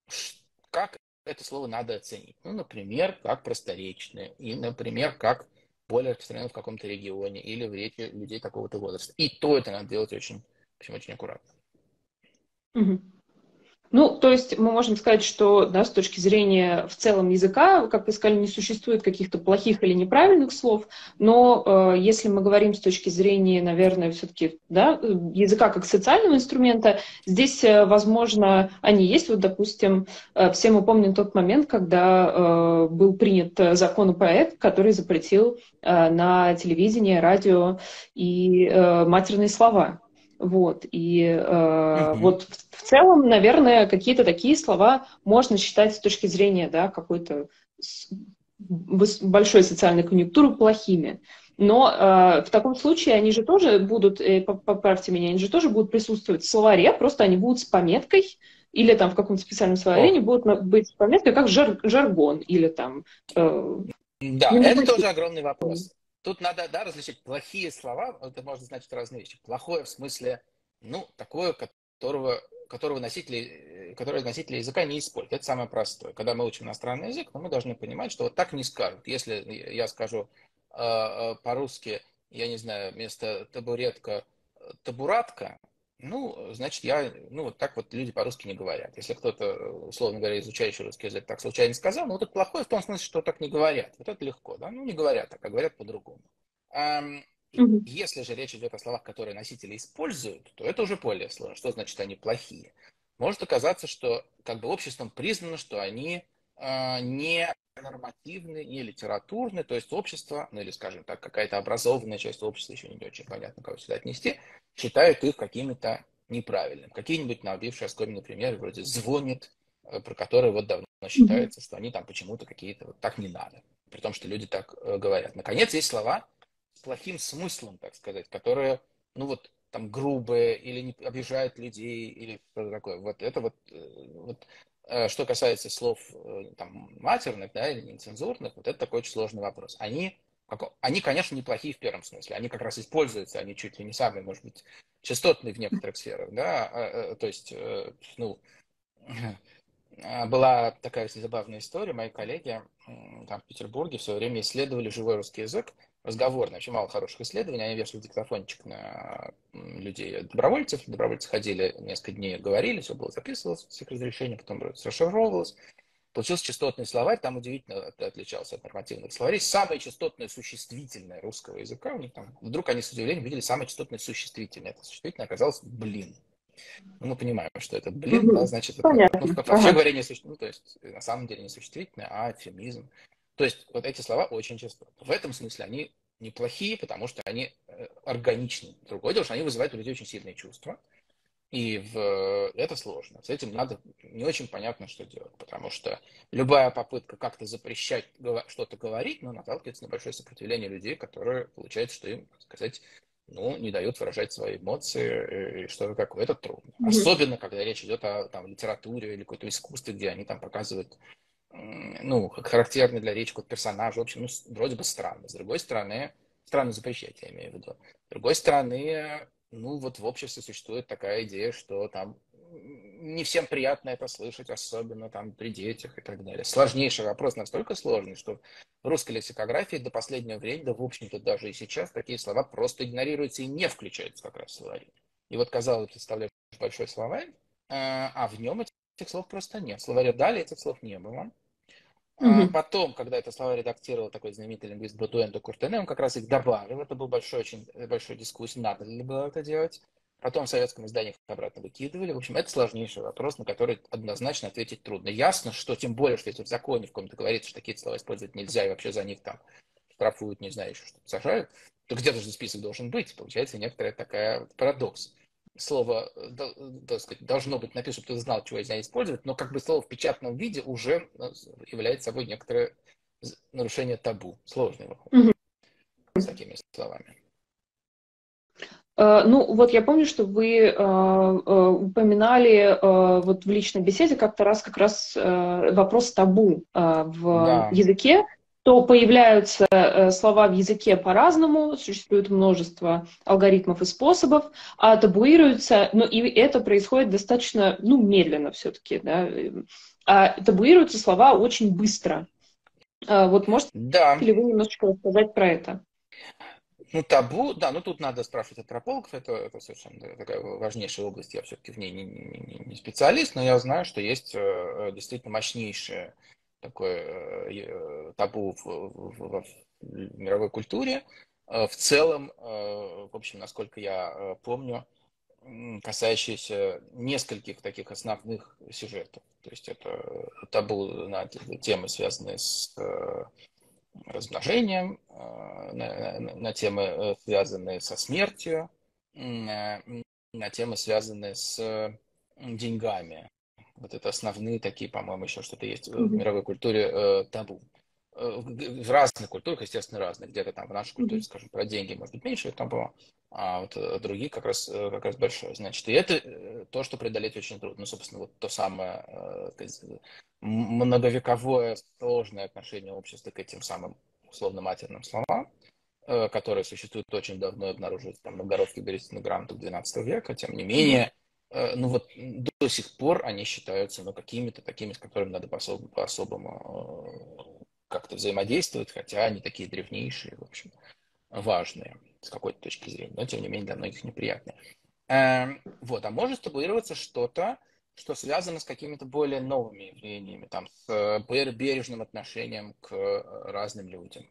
как это слово надо оценить. Ну, например, как просторечное, и, например, как более распространено в каком-то регионе или в речи людей такого-то возраста. И то это надо делать очень, в общем, очень аккуратно. Мгм. Ну, то есть мы можем сказать, что да, с точки зрения в целом языка, как вы сказали, не существует каких-то плохих или неправильных слов, но э, если мы говорим с точки зрения, наверное, все-таки да, языка как социального инструмента, здесь, э, возможно, они есть. Вот, допустим, э, все мы помним тот момент, когда э, был принят законопроект, который запретил э, на телевидении, радио и э, матерные слова. Вот. И э, Мгм. вот в, в целом, наверное, какие-то такие слова можно считать с точки зрения да, какой-то с- выс- большой социальной конъюнктуры плохими. Но э, в таком случае они же тоже будут, э, поп- поправьте меня, они же тоже будут присутствовать в словаре, просто они будут с пометкой, или там в каком-то специальном словаре О, они будут на- быть с пометкой как жар- жаргон, или там э, да, это тоже ненорматив. огромный вопрос. Тут надо, да, различить плохие слова, это может значить разные вещи. Плохое в смысле, ну, такое, которого, которого носители, э, которое носители языка не используют. Это самое простое. Когда мы учим иностранный язык, то мы должны понимать, что вот так не скажут. Если я скажу э, э, по-русски, я не знаю, вместо табуретка э, табуратка, ну, значит, я, ну, вот так вот люди по-русски не говорят. Если кто-то, условно говоря, изучающий русский язык так случайно сказал, ну, вот это плохое в том смысле, что так не говорят. Вот это легко, да? Ну, не говорят так, а говорят по-другому. Ам, Мгм. Если же речь идет о словах, которые носители используют, то это уже более сложно. Что значит они плохие? Может оказаться, что как бы обществом признано, что они а, не нормативны, не литературны, то есть общество, ну или, скажем так, какая-то образованная часть общества, еще не очень понятно, как сюда отнести, считают их какими-то неправильными. Какие-нибудь набившие оскомину примеры вроде «звонит», э, про которые вот давно Мгм. считается, что они там почему-то какие-то вот так не надо. При том, что люди так э, говорят. Наконец, есть слова с плохим смыслом, так сказать, которые, ну вот, там грубые или не обижают людей или что-то такое. Вот это вот, э, вот э, что касается слов э, там, матерных, да, или нецензурных, вот это такой очень сложный вопрос. Они, как- они, конечно, неплохие в первом смысле. Они как раз используются, они чуть ли не самые, может быть, частотные в некоторых сферах, да, э, э, то есть, э, ну, А, была такая очень забавная история. Мои коллеги м, там в Петербурге в свое время исследовали живой русский язык, разговорный. Очень мало хороших исследований. Они вешали диктофончик на м, людей, добровольцев. Добровольцы ходили несколько дней, говорили, все было записывалось с их разрешения, потом расшифровывалось. Получился частотный словарь, там удивительно это отличался от нормативных словарей. Самое частотное существительное русского языка у них там, вдруг они с удивлением видели самое частотное существительное. Это существительное оказалось «блин». Ну, мы понимаем, что это блин, да, Мгм. значит, это, ну, Понятно. вообще Ага. говоря, не существительное, ну, то есть, на самом деле не существительное, а эвфемизм. То есть, вот эти слова очень часто. В этом смысле они неплохие, потому что они э, органичны. Другое дело, что они вызывают у людей очень сильные чувства, и в... это сложно. С этим надо не очень понятно, что делать, потому что любая попытка как-то запрещать что-то говорить, ну, наталкивается на большое сопротивление людей, которые, получается, что им, так сказать, ну, не дают выражать свои эмоции и что-то такое. Это трудно. Мгм. Особенно, когда речь идет о там, литературе или какой-то искусстве, где они там показывают, ну, как характерный для речи какой-то персонаж. В общем, ну, вроде бы странно. С другой стороны, странно запрещать, я имею в виду. другой стороны, ну вот в обществе существует такая идея, что там не всем приятно это слышать, особенно там при детях и так далее. Сложнейший вопрос, настолько сложный, что в русской лексикографии до последнего времени, да в общем-то даже и сейчас, такие слова просто игнорируются и не включаются как раз в словари. И вот, казалось, представляешь большой словарь, а в нем этих слов просто нет. В словаре дали, этих слов не было. А Мгм. потом, когда это словарь редактировал такой знаменитый лингвист Батуэн де Куртене, он как раз их добавил. Это был большой, очень большой дискуссия, надо ли было это делать. Потом в советском издании их обратно выкидывали. В общем, это сложнейший вопрос, на который однозначно ответить трудно. Ясно, что тем более, что если в законе в каком-то говорится, что такие слова использовать нельзя, и вообще за них там штрафуют, не знаю, еще что-то сажают, то где-то же список должен быть. Получается некоторая такая парадокс. Слово, так сказать, должно быть написано, чтобы ты знал, чего нельзя использовать, но как бы слово в печатном виде уже является собой некоторое нарушение табу. Сложный вопрос Мгм. с такими словами. Э, Ну, вот я помню, что вы э, э, упоминали э, вот в личной беседе как-то раз как раз э, вопрос табу э, в Да, языке, то появляются э, слова в языке по-разному, существует множество алгоритмов и способов, а табуируются, но и это происходит достаточно, ну, медленно все-таки, да, э, а табуируются слова очень быстро. Э, Вот можете да. ли вы немножечко рассказать про это? Ну, табу, да, ну тут надо спрашивать антропологов, это, это совершенно такая важнейшая область, я все-таки в ней не, не, не- не специалист, но я знаю, что есть э, действительно мощнейшее такое э, э, табу в, в- в мировой культуре. Э, В целом, э, в общем, насколько я э, помню, м, касающиеся нескольких таких основных сюжетов. То есть это табу на темы, связанные с э, размножением, э, на, на- на темы, э, связанные со смертью, м, э, на темы, связанные с э, деньгами. Вот это основные такие, по-моему, еще что-то есть в Мгм. мировой культуре э, табу. Э, В в разных культурах, естественно, разных. Где-то там в нашей культуре, Мгм. скажем, про деньги, может быть, меньше табу, а вот э, другие как раз, э, как раз большое. Значит, и это э, то, что преодолеть очень трудно. Ну, собственно, вот то самое э, так сказать, м- многовековое сложное отношение общества к этим самым условно-матерным словам, э, которые существуют очень давно и обнаруживаются там в новгородских берестяных грамотах двенадцатого века, тем не Мгм. менее, э, ну вот до сих пор они считаются ну, какими-то такими, с которыми надо по-особому, по-особому э, как-то взаимодействовать, хотя они такие древнейшие, в общем, важные с какой-то точки зрения, но тем не менее для многих неприятные. Эм, вот, а может табуироваться что-то, что связано с какими-то более новыми явлениями, там, с э, бер- бережным отношением к э, разным людям.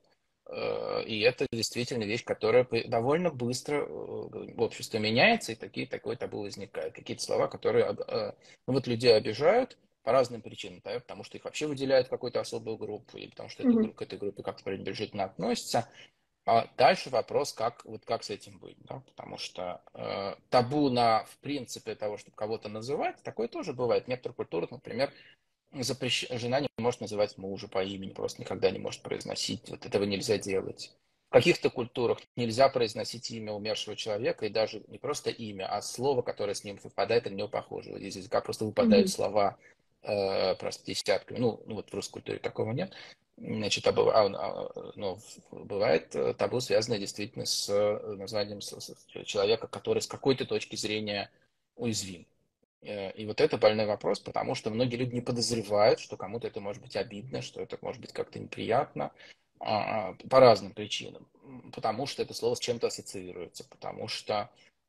Э, И это действительно вещь, которая по- довольно быстро э, в обществе меняется, и такие, такое табу возникает. Какие-то слова, которые об- э, ну, вот людей обижают по разным причинам, да, потому что их вообще выделяют в какую-то особую группу, или потому что эта Мгм. группа, к этой группе как-то пренебрежительно относится. А дальше вопрос, как, вот как с этим быть, да? Потому что э, табу на, в принципе, того, чтобы кого-то называть, такое тоже бывает. В некоторых культурах, например, запрещ... жена не может называть мужа по имени, просто никогда не может произносить. Вот этого нельзя делать. В каких-то культурах нельзя произносить имя умершего человека, и даже не просто имя, а слово, которое с ним совпадает, или на него похоже. Вот из языка просто выпадают Мгм. слова э, просто десятками. Ну, ну, вот в русской культуре такого нет. Значит, а, быва- а, а, ну, бывает э, табу, связанное действительно с э, названием с- с- человека, который с какой-то точки зрения уязвим. Э, И вот это больной вопрос, потому что многие люди не подозревают, что кому-то это может быть обидно, что это может быть как-то неприятно а, а, по разным причинам. М, Потому что это слово с чем-то ассоциируется, потому что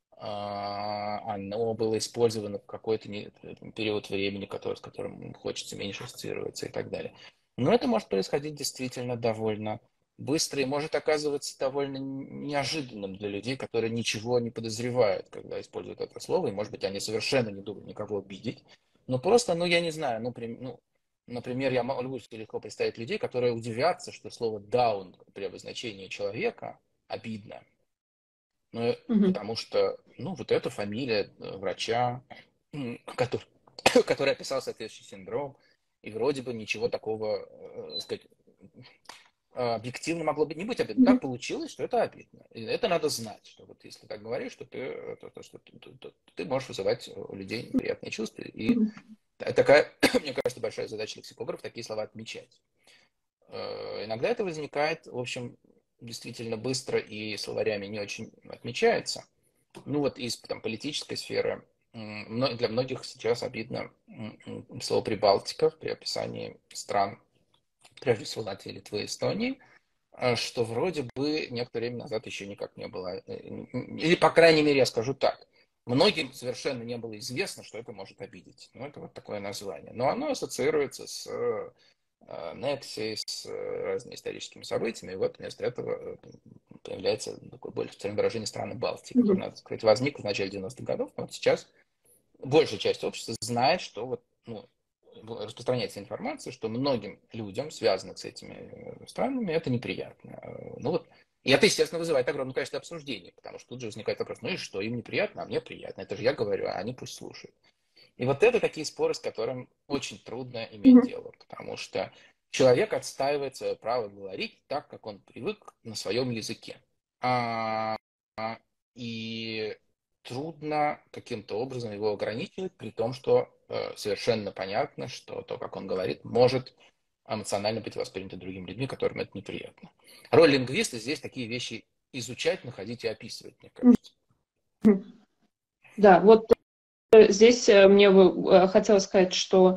а, оно было использовано в какой-то не- период времени, который, с которым хочется меньше ассоциироваться и так далее. Но это может происходить действительно довольно быстро и может оказываться довольно неожиданным для людей, которые ничего не подозревают, когда используют это слово, и, может быть, они совершенно не думают никого обидеть, но просто, ну, я не знаю, ну, прим- ну, например, я могу себе легко представить людей, которые удивятся, что слово «даун» при обозначении человека обидно, ну, Мгм. потому что, ну, вот эта фамилия э, врача, м, который, который описал соответствующий синдром, и вроде бы ничего такого, э, сказать, а, объективно могло быть не быть обидно. Мгм. Так получилось, что это обидно. И это надо знать, что вот если так говоришь, что ты, то, то, что ты, то- то ты можешь вызывать у людей неприятные чувства. И Мгм. такая, мне кажется, большая задача лексикографа такие слова отмечать. Э, Иногда это возникает, в общем, действительно быстро и словарями не очень отмечается. Ну вот из там, политической сферы для многих сейчас обидно слово «прибалтика» при описании стран, прежде всего Латвии, Литвы, Эстонии, что вроде бы некоторое время назад еще никак не было. Или, по крайней мере, я скажу так. Многим совершенно не было известно, что это может обидеть. Ну, это вот такое название. Но оно ассоциируется с аннексией, с разными историческими событиями. И вот вместо этого появляется такое более официальное выражение страны Балтии, которое, надо сказать, возникло в начале девяностых годов. Но вот сейчас большая часть общества знает, что вот, ну, распространяется информация, что многим людям, связанных с этими странами, это неприятно. Ну вот, и это, естественно, вызывает огромное количество обсуждений, потому что тут же возникает вопрос, ну и что, им неприятно, а мне приятно. Это же я говорю, а они пусть слушают. И вот это такие споры, с которыми очень трудно иметь дело, потому что человек отстаивает свое право говорить так, как он привык на своем языке. А, и трудно каким-то образом его ограничивать, при том, что э, совершенно понятно, что то, как он говорит, может эмоционально быть воспринято другими людьми, которым это неприятно. Роль лингвиста здесь такие вещи изучать, находить и описывать, мне кажется. Да, вот здесь мне бы хотелось сказать, что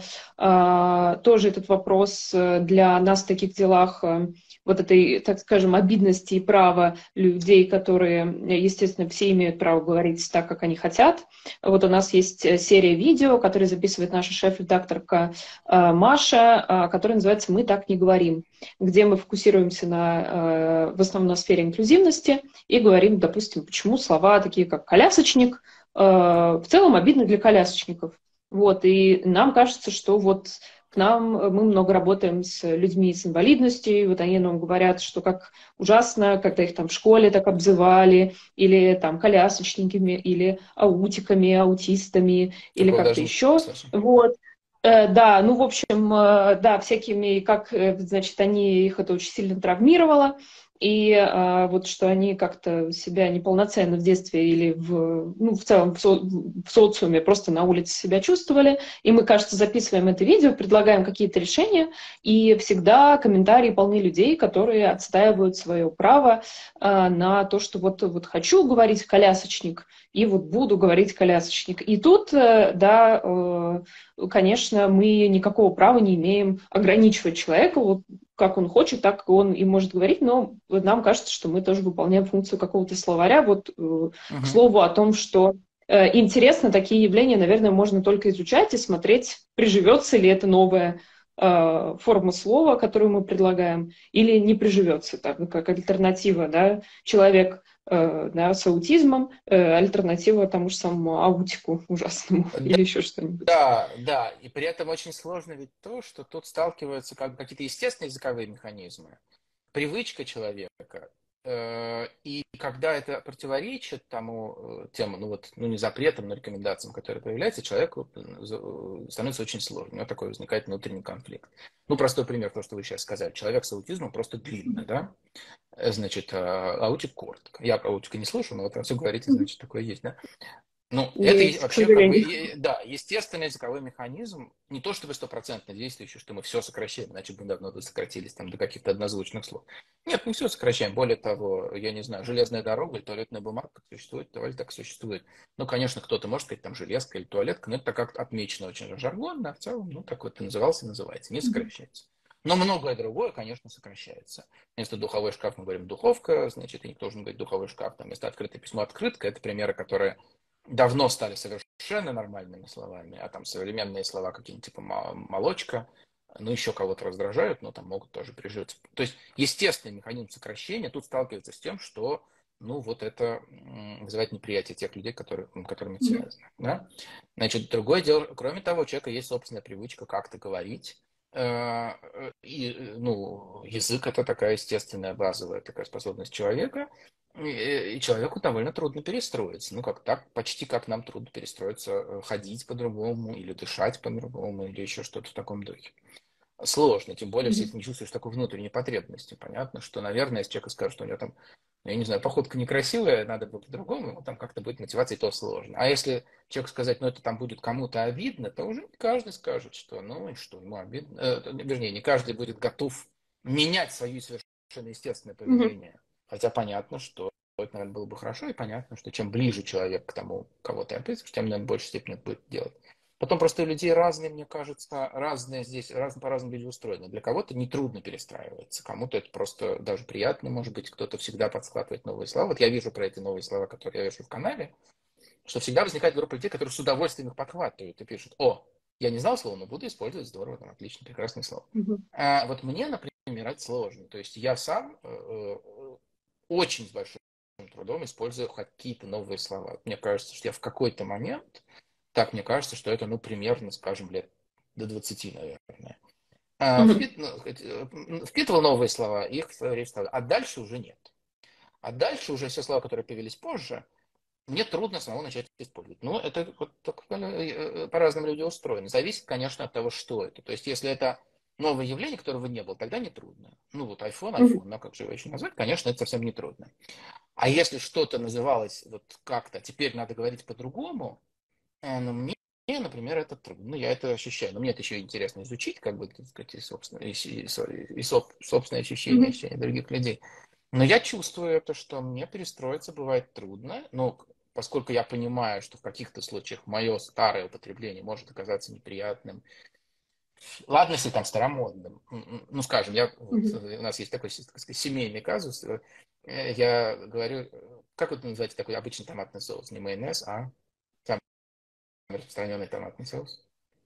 э, тоже этот вопрос для нас в таких делах, э, вот этой, так скажем, обидности и права людей, которые, естественно, все имеют право говорить так, как они хотят. Вот у нас есть серия видео, которые записывает наша шеф-редакторка э, Маша, э, которая называется «Мы так не говорим», где мы фокусируемся на, э, в основном на сфере инклюзивности и говорим, допустим, почему слова такие, как «колясочник», в целом обидно для колясочников. Вот, и нам кажется, что вот к нам, мы много работаем с людьми с инвалидностью, и вот они нам говорят, что как ужасно, когда их там в школе так обзывали, или там колясочниками, или аутиками, аутистами, или как-то еще. Вот. Да, ну, в общем, да, всякими, как, значит, они, их это очень сильно травмировало, и а, вот что они как-то себя неполноценно в детстве или в, ну, в целом в, со, в социуме просто на улице себя чувствовали. И мы, кажется, записываем это видео, предлагаем какие-то решения, и всегда комментарии полны людей, которые отстаивают свое право а, на то, что вот, вот хочу говорить колясочник, и вот буду говорить колясочник. И тут, да, конечно, мы никакого права не имеем ограничивать человека, вот как он хочет, так он и может говорить, но нам кажется, что мы тоже выполняем функцию какого-то словаря. Вот uh-huh. К слову о том, что э, интересно, такие явления, наверное, можно только изучать и смотреть, приживется ли это новая э, форма слова, которую мы предлагаем, или не приживется, так, как альтернатива, да, человек э, да, с аутизмом, э, альтернатива тому же самому аутику ужасному Да, или еще что-нибудь. Да, да, и при этом очень сложно ведь то, что тут сталкиваются как какие-то естественные языковые механизмы, привычка человека, э, и когда это противоречит тому э, тем, ну вот, ну не запретам, но рекомендациям, которые появляются, человеку становится очень сложно. У него такой возникает внутренний конфликт. Ну, простой пример, то, что вы сейчас сказали. Человек с аутизмом просто длинно, да? Значит, аутик коротко. Я про аутика не слушаю, но вот все говорите, значит, такое есть, да? Ну, Есть, это вообще как бы, да, естественный языковой механизм, не то чтобы стопроцентно действующий, что мы все сокращаем, иначе бы давно сократились там до каких-то однозвучных слов. Нет, мы все сокращаем. Более того, я не знаю, железная дорога или туалетная бумага как существует, туалет так существует. Ну, конечно, кто-то может сказать там железка или туалетка, но это как отмечено очень жаргонно, а в целом, ну, так вот и назывался и называется, не сокращается. Но многое другое, конечно, сокращается. Вместо духовой шкаф мы говорим духовка, значит, и никто же не говорит духовой шкаф. Там вместо открытое письмо открытка. Это примеры, которые давно стали совершенно нормальными словами, а там современные слова какие-нибудь типа молочка, ну еще кого-то раздражают, но там могут тоже прижиться. То есть естественный механизм сокращения тут сталкивается с тем, что ну вот это вызывает неприятие тех людей, которые, которыми это связано. Да? Значит, другое дело, кроме того, у человека есть собственная привычка как-то говорить. И, ну, язык — это такая естественная базовая такая способность человека, и человеку довольно трудно перестроиться. Ну, как так, почти как нам трудно перестроиться, ходить по-другому, или дышать по-другому, или еще что-то в таком духе. Сложно, тем более, если ты не чувствуешь такой внутренней потребности. Понятно, что, наверное, если человек скажет, что у него там, я не знаю, походка некрасивая, надо было по-другому, ему там как-то будет мотивация, и то сложно. А если человеку сказать, ну, это там будет кому-то обидно, то уже не каждый скажет, что, ну, и что, ему обидно. Э, вернее, не каждый будет готов менять свое совершенно естественное поведение. Хотя понятно, что это, наверное, было бы хорошо, и понятно, что чем ближе человек к тому, кого ты описываешь, тем, наверное, в большей степени это будет делать. Потом просто у людей разные, мне кажется, разные здесь, раз, по-разному люди устроены. Для кого-то нетрудно перестраиваться, кому-то это просто даже приятно, может быть, кто-то всегда подсхватывает новые слова. Вот я вижу про эти новые слова, которые я вижу в канале, что всегда возникает группа людей, которые с удовольствием их подхватывают и пишут: о, я не знал слова, но буду использовать, здорово, там, отлично, прекрасное слово. Мгм. А вот мне, например, это сложно. То есть я сам э, э, очень с большим трудом использую какие-то новые слова. Мне кажется, что я в какой-то момент, так мне кажется, что это, ну, примерно, скажем, лет до двадцати, наверное. А, Мгм. впит- ну, хоть, э, впитывал новые слова, их в свое время вставлял. А дальше уже нет. А дальше уже все слова, которые появились позже, мне трудно самому начать использовать. Но это вот так, э, э, по-разному люди устроены. Зависит, конечно, от того, что это. То есть, если это новое явление, которого не было, тогда не трудно. Ну вот iPhone, Мгм. iPhone, но как же его еще назвать? Конечно, это совсем не трудно. А если что-то называлось вот как-то, теперь надо говорить по-другому, э, ну, мне, мне, например, это трудно. Ну, я это ощущаю. Но мне это еще интересно изучить, как бы, так сказать, и, собственно, и, и, и соб- собственные ощущения, Мгм. ощущения других людей. Но я чувствую это, что мне перестроиться бывает трудно, но поскольку я понимаю, что в каких-то случаях мое старое употребление может оказаться неприятным, ладно, если там старомодным, ну, скажем, я, вот, Мгм. у нас есть такой, так сказать, семейный казус, э, я говорю, как вот называете такой обычный томатный соус, не майонез, а самый распространенный томатный соус,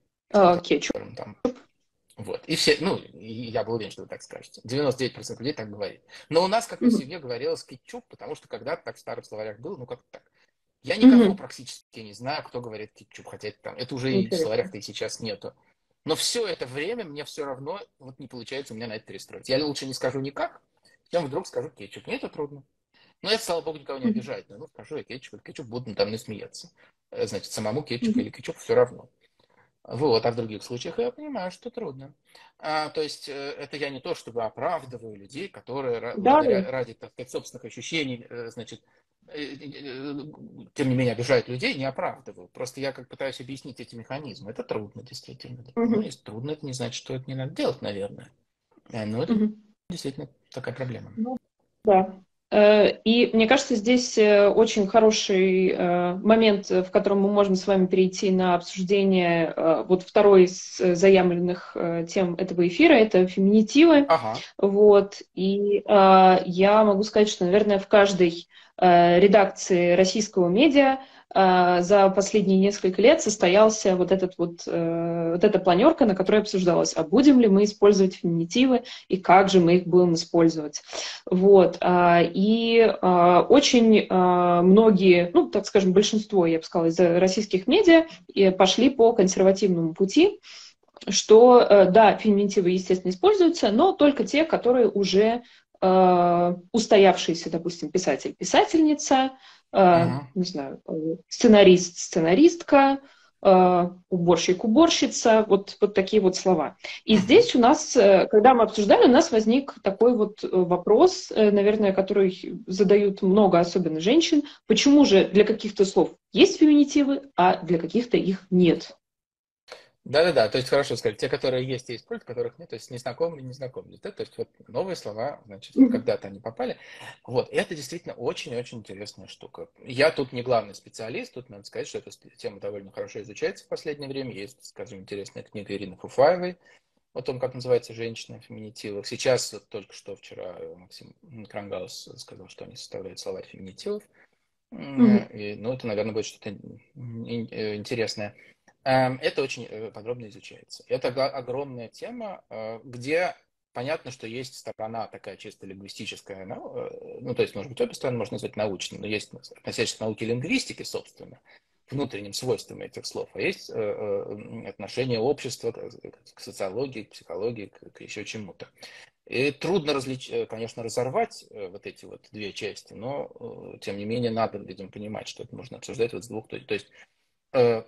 А, кетчуп. которым там вот. И все, ну, и я был уверен, что вы так скажете. девяносто девять процентов людей так говорит. Но у нас как-то в Мгм. семье говорилось кетчуп, потому что когда-то так в старых словарях было, ну как-то так. Я никого Мгм. практически не знаю, кто говорит кетчуп, хотя это, там, это уже и в Интересно. словарях-то и сейчас нету. Но все это время мне все равно вот не получается у меня на это перестроить. Я лучше не скажу никак, чем вдруг скажу кетчуп. Мне это трудно. Но это, слава богу, никого не Мгм. обижает. Ну, скажу я кетчуп, кетчуп буду там не смеяться. Э, Значит, самому кетчуп Мгм. или кетчуп все равно. Вот, а в других случаях я понимаю, что трудно. А, то есть э, это я не то, чтобы оправдываю людей, которые ра- Да, да. благодаря ради, так сказать, собственных ощущений, э, значит, э, э, э, тем не менее обижают людей, не оправдываю. Просто я как пытаюсь объяснить эти механизмы. Это трудно, действительно. Ну, Мгм. если трудно, это не значит, что это не надо делать, наверное. Э, Но это Мгм. действительно такая проблема. Ну, да. Э, И мне кажется, здесь э, очень хороший э, момент, э, в котором мы можем с вами перейти на обсуждение э, вот второй из э, заявленных э, тем этого эфира, это феминитивы. Ага. Вот. И э, я могу сказать, что, наверное, в каждой э, редакции российского медиа э, за последние несколько лет состоялся вот, этот вот, э, вот эта планерка, на которой обсуждалось, а будем ли мы использовать феминитивы и как же мы их будем использовать. Вот. а, И а, очень а, многие, ну, так скажем, большинство, я бы сказала, из российских медиа и пошли по консервативному пути, что, э, да, феминитивы, естественно, используются, но только те, которые уже э, устоявшиеся, допустим, писатель, писательница, э, Ага. не знаю, э, сценарист, сценаристка, э, уборщик, уборщица, вот, вот такие вот слова. И Мгм. здесь у нас, э, когда мы обсуждали, у нас возник такой вот э, вопрос, э, наверное, который задают много, особенно женщин, почему же для каких-то слов есть феминитивы, а для каких-то их нет? Да-да-да, то есть хорошо сказать, те, которые есть и используют, которых нет, то есть незнакомые, незнакомые, да, то есть вот новые слова, значит, вот Мгм. когда-то они попали, вот, и это действительно очень-очень интересная штука. Я тут не главный специалист, тут надо сказать, что эта тема довольно хорошо изучается в последнее время, есть, скажем, интересная книга Ирины Фуфаевой о том, как называется женщина в феминитивах. Сейчас, вот только что вчера Максим Крангаус сказал, что они составляют словарь феминитивов, Мгм. и, ну, это, наверное, будет что-то интересное. Эм, Это очень э, подробно изучается. Это га- огромная тема, э, где понятно, что есть сторона такая чисто лингвистическая, ну, э, ну, то есть, может быть, обе стороны можно назвать научной, но есть относящиеся к науке лингвистики, собственно, внутренним свойствам этих слов, а есть э, э, отношение общества к, к социологии, к психологии, к, к еще чему-то. И трудно, различ... э, конечно, разорвать э, вот эти вот две части, но, э, тем не менее, надо, видимо, понимать, что это можно обсуждать вот с двух. То есть, то есть э,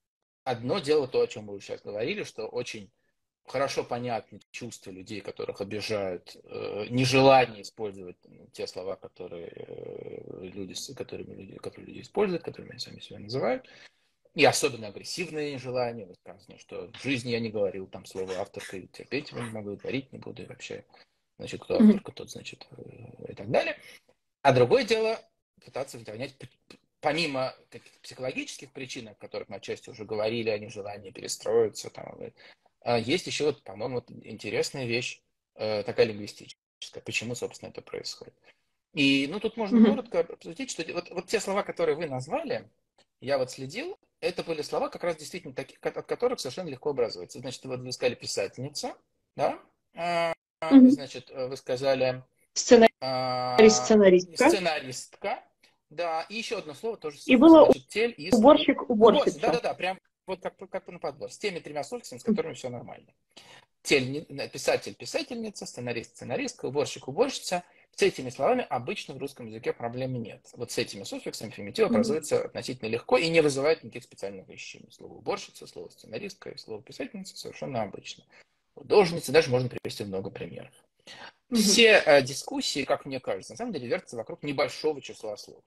одно дело то, о чем мы сейчас говорили, что очень хорошо понятны чувства людей, которых обижают, э, нежелание использовать те слова, которые э, люди, с которыми люди, которые люди используют, которыми они сами себя называют. И особенно агрессивное нежелание, высказывание, что в жизни я не говорил там слово авторка, и терпеть его не могу, и говорить не буду, и вообще, значит, кто Мгм. авторка, тот, значит, э, и так далее. А другое дело пытаться понять, помимо каких-то психологических причин, о которых мы отчасти уже говорили, о нежелании перестроиться, там, есть еще, вот, по-моему, вот интересная вещь, такая лингвистическая. Почему, собственно, это происходит? И, ну, тут можно Мгм. коротко обсудить, что вот, вот те слова, которые вы назвали, я вот следил, это были слова как раз действительно такие, от которых совершенно легко образуется. Значит, вот вы сказали писательница, да? А, Мгм. значит, вы сказали Сценарист, а, сценаристка. сценаристка, да, и еще одно слово тоже с И суффиксом, было значит, тель, ист и уборщик, уборщица, уборщица. да-да-да, прям вот как, как на подбор, с теми тремя суффиксами, с которыми все нормально. Тель, писатель, писательница, сценарист, сценаристка, уборщик, уборщица. С этими словами обычно в русском языке проблемы нет. Вот с этими суффиксами феминитив Мгм. образуется относительно легко и не вызывает никаких специальных ощущений. Слово уборщица, слово сценаристка и слово писательница совершенно обычно. Художница даже можно привести много примеров. Мгм. Все э, дискуссии, как мне кажется, на самом деле вертятся вокруг небольшого числа слов.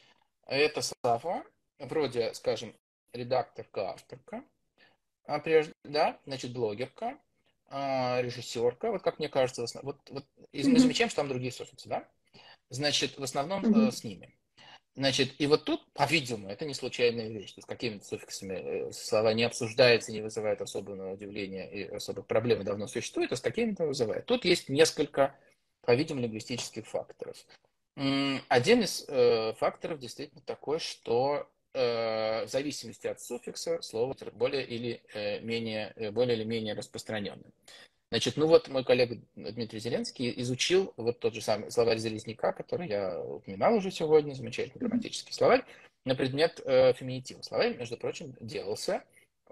Это слова, вроде, скажем, редакторка, авторка, а прежде, да, значит, блогерка, а, режиссерка, вот как мне кажется, в основ- вот, вот и мы Мгм. замечаем, что там другие суффиксы, да? Значит, в основном э, Мгм. с ними. Значит, и вот тут, по-видимому, это не случайная вещь. То есть какими-то суффиксами э, слова не обсуждаются, не вызывают особенного удивления и особых проблем, и давно существуют, а с какими-то вызывает. Тут есть несколько, по-видимому, лингвистических факторов. М, Один из э, факторов действительно такой, что э, в зависимости от суффикса слово более или э, менее, э, более или менее распространенное. Значит, ну вот мой коллега Дмитрий Зеленский изучил вот тот же самый словарь Залезняка, который я упоминал уже сегодня, замечательный Мгм. грамматический словарь, на предмет э, феминитива. Словарь, между прочим, делался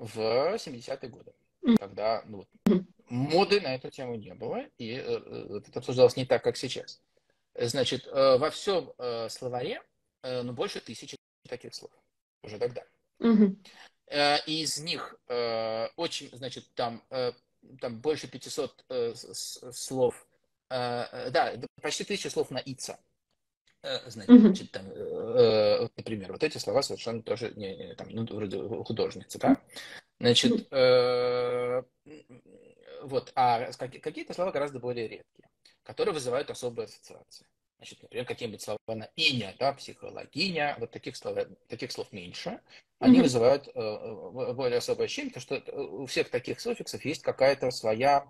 в семидесятые годы, когда ну, вот, Мгм. моды на эту тему не было, и э, э, это обсуждалось не так, как сейчас. Значит, э, во всем э, словаре э, ну, больше тысячи таких слов уже тогда. Мгм. Э, и из них э, очень, значит, там, э, там больше пятисот э, слов, э, да, почти тысяча слов на ица. Э, Мгм. Значит, там, э, вот, например, вот эти слова совершенно тоже не, не, там, ну, вроде художница, да? Значит, э, вот, а какие-то слова гораздо более редкие, которые вызывают особые ассоциации. Значит, например, какие-нибудь слова на иня, да, психологиня, вот таких слов, таких слов меньше, они Мгм. вызывают э, более особое ощущение, потому что у всех таких суффиксов есть какая-то своя,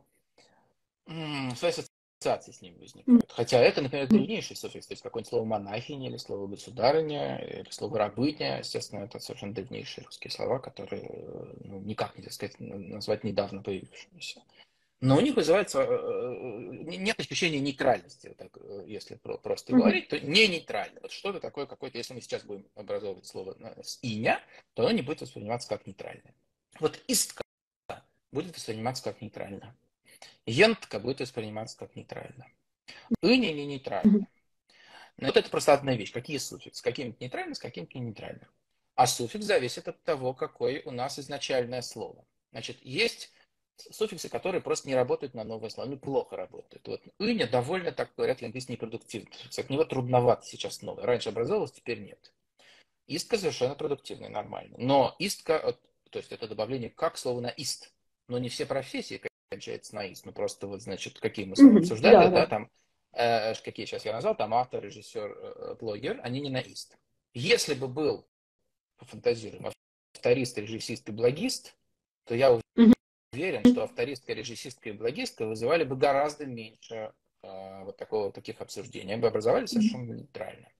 м, своя ассоциация с ними возникают. Хотя это, например, Мгм. древнейший суффикс, то есть какое-нибудь слово монахиня, или слово государыня, или слово рабыня, естественно, это совершенно древнейшие русские слова, которые э, ну, никак нельзя сказать, назвать недавно появившимися. Но у них вызывается, э, э, нет ощущения нейтральности, вот так, э, если просто Мгм. говорить, то не нейтрально. Вот что-то такое какое-то, если мы сейчас будем образовывать слово с иня, то оно не будет восприниматься как нейтральное. Вот истка будет восприниматься как нейтрально. Ентка будет восприниматься как нейтрально. Иня не Мгм. нейтрально. Но вот это просто одна вещь. Какие суффиксы? С каким-то нейтрально, с каким-то не нейтрально. А суффикс зависит от того, какое у нас изначальное слово. Значит, есть суффиксы, которые просто не работают на новое слово, ну, плохо работают. Вот иня довольно, так говорят лингвисты, непродуктивный. От него трудновато сейчас новое. Раньше образовалось, теперь нет. Истка совершенно продуктивная, нормально. Но истка, то есть это добавление как слово на ист. Но не все профессии кончаются на ист. Ну, просто вот, значит, какие мы с вами Мгм. обсуждали, Да, да, да. там, э, какие сейчас я назвал, там автор, режиссер, э, блогер, они не на ист. Если бы был, пофантазируем, авторист, режиссист и блогист, то я Мгм. уверен, что автористка, режиссистка и блогистка вызывали бы гораздо меньше э, вот такого, таких обсуждений. Они бы образовали Мгм. совершенно нейтрально.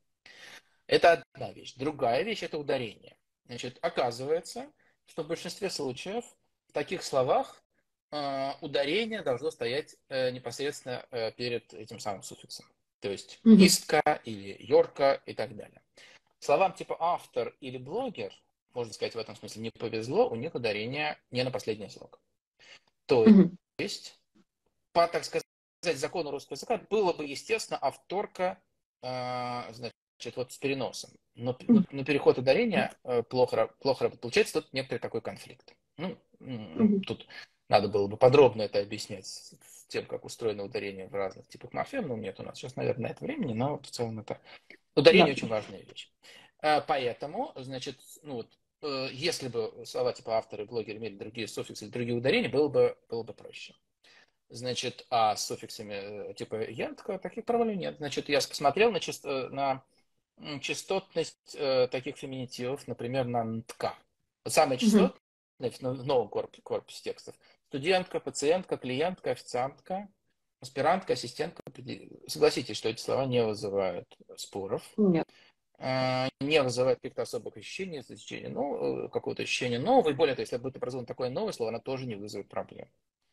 Это одна вещь. Другая вещь – это ударение. Значит, оказывается, что в большинстве случаев в таких словах э, ударение должно стоять э, непосредственно э, перед этим самым суффиксом. То есть Мгм. истка или йорка и так далее. Словам типа автор или блогер, можно сказать, в этом смысле не повезло, у них ударение не на последний слог. То Мгм. есть, по, так сказать, закону русского языка было бы, естественно, авторка, э, значит, вот с переносом. Но, но, но переход ударения э, плохо, плохо работает. Получается, тут некоторый такой конфликт. Ну, ну, Мгм. тут надо было бы подробно это объяснять с, с тем, как устроено ударение в разных типах морфем. Но нет у нас сейчас, наверное, нет времени, но в целом это ударение Да. очень важная вещь. Э, Поэтому, значит, ну вот, э, если бы слова типа автор и блогер имели другие суффиксы, другие ударения, было бы, было бы проще. Значит, а с суффиксами э, типа янтка таких проблем нет. Значит, я посмотрел на, часто, на м, частотность э, таких феминитивов, например, на нтка. Вот самая Мгм. частотность в в новом корпусе, корпусе текстов. Студентка, пациентка, клиентка, официантка, аспирантка, ассистентка. педи- Согласитесь, что эти слова не вызывают споров, Нет. э, не вызывают каких-то особых ощущений, ощущения, ну, э, какого-то ощущения нового. И более того, если будет образовано такое новое слово, оно тоже не вызовет проблем.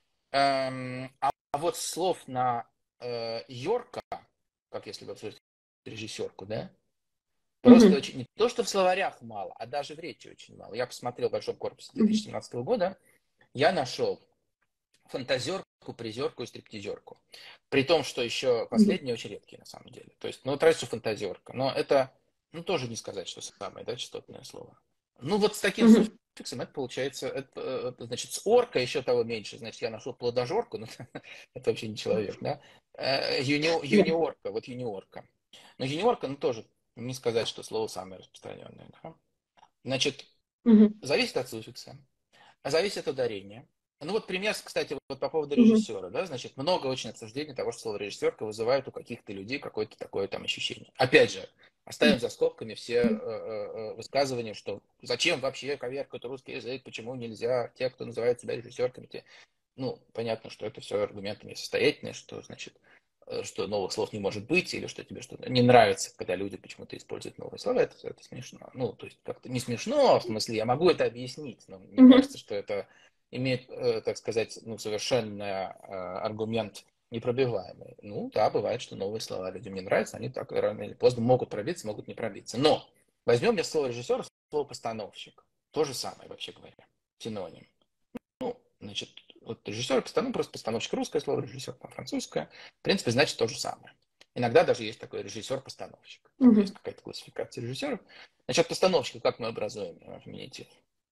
Эм, а а вот слов на э, Йорка, как если бы обсуждать режиссерку, да, просто Мгм. очень, не то, что в словарях мало, а даже в речи очень мало. Я посмотрел в большом корпусе две тысячи Мгм. семнадцатого года, я нашел фантазерку, призерку и стриптизерку. При том, что еще Мгм. последние очень редкие на самом деле. То есть, ну, тратится фантазерка, но это, ну, тоже не сказать, что самое, да, частотное слово. Ну, вот с таким Мгм. суффиксом это получается, это, это, значит, с орка еще того меньше. Значит, я нашел плодожорку, но это вообще не человек, да. Э, юни- Нет. юниорка, вот юниорка. Но юниорка, ну, тоже не сказать, что слово самое распространенное. Да? Значит, Мгм. зависит от суффикса. Зависит от ударения. Ну вот пример, кстати, вот по поводу Мгм. режиссера, да, значит, много очень обсуждений того, что слово режиссерка вызывает у каких-то людей какое-то такое там ощущение. Опять же, оставим за скобками все э, Мгм. э, высказывания, что зачем вообще коверкать русский язык, почему нельзя те, кто называет себя режиссерками, те... Ну, понятно, что это все аргументы несостоятельные, что, значит, э, что новых слов не может быть, или что тебе что-то не нравится, когда люди почему-то используют новые слова, это, это смешно. Ну, то есть как-то не смешно, в смысле, я могу это объяснить, но мне Мгм. кажется, что это имеет, э, так сказать, ну, совершенно э, аргумент непробиваемый. Ну, да, бывает, что новые слова людям не нравятся, они так рано или поздно могут пробиться, могут не пробиться. Но возьмем я слово режиссер, слово постановщик. То же самое, вообще говоря, синоним. Ну, значит, вот режиссер, постанов, просто постановщик русское слово, режиссер там французское. В принципе, значит то же самое. Иногда даже есть такой режиссер-постановщик. Там есть Мгм. какая-то классификация режиссеров. Значит, постановщика как мы образуем э, феминитив?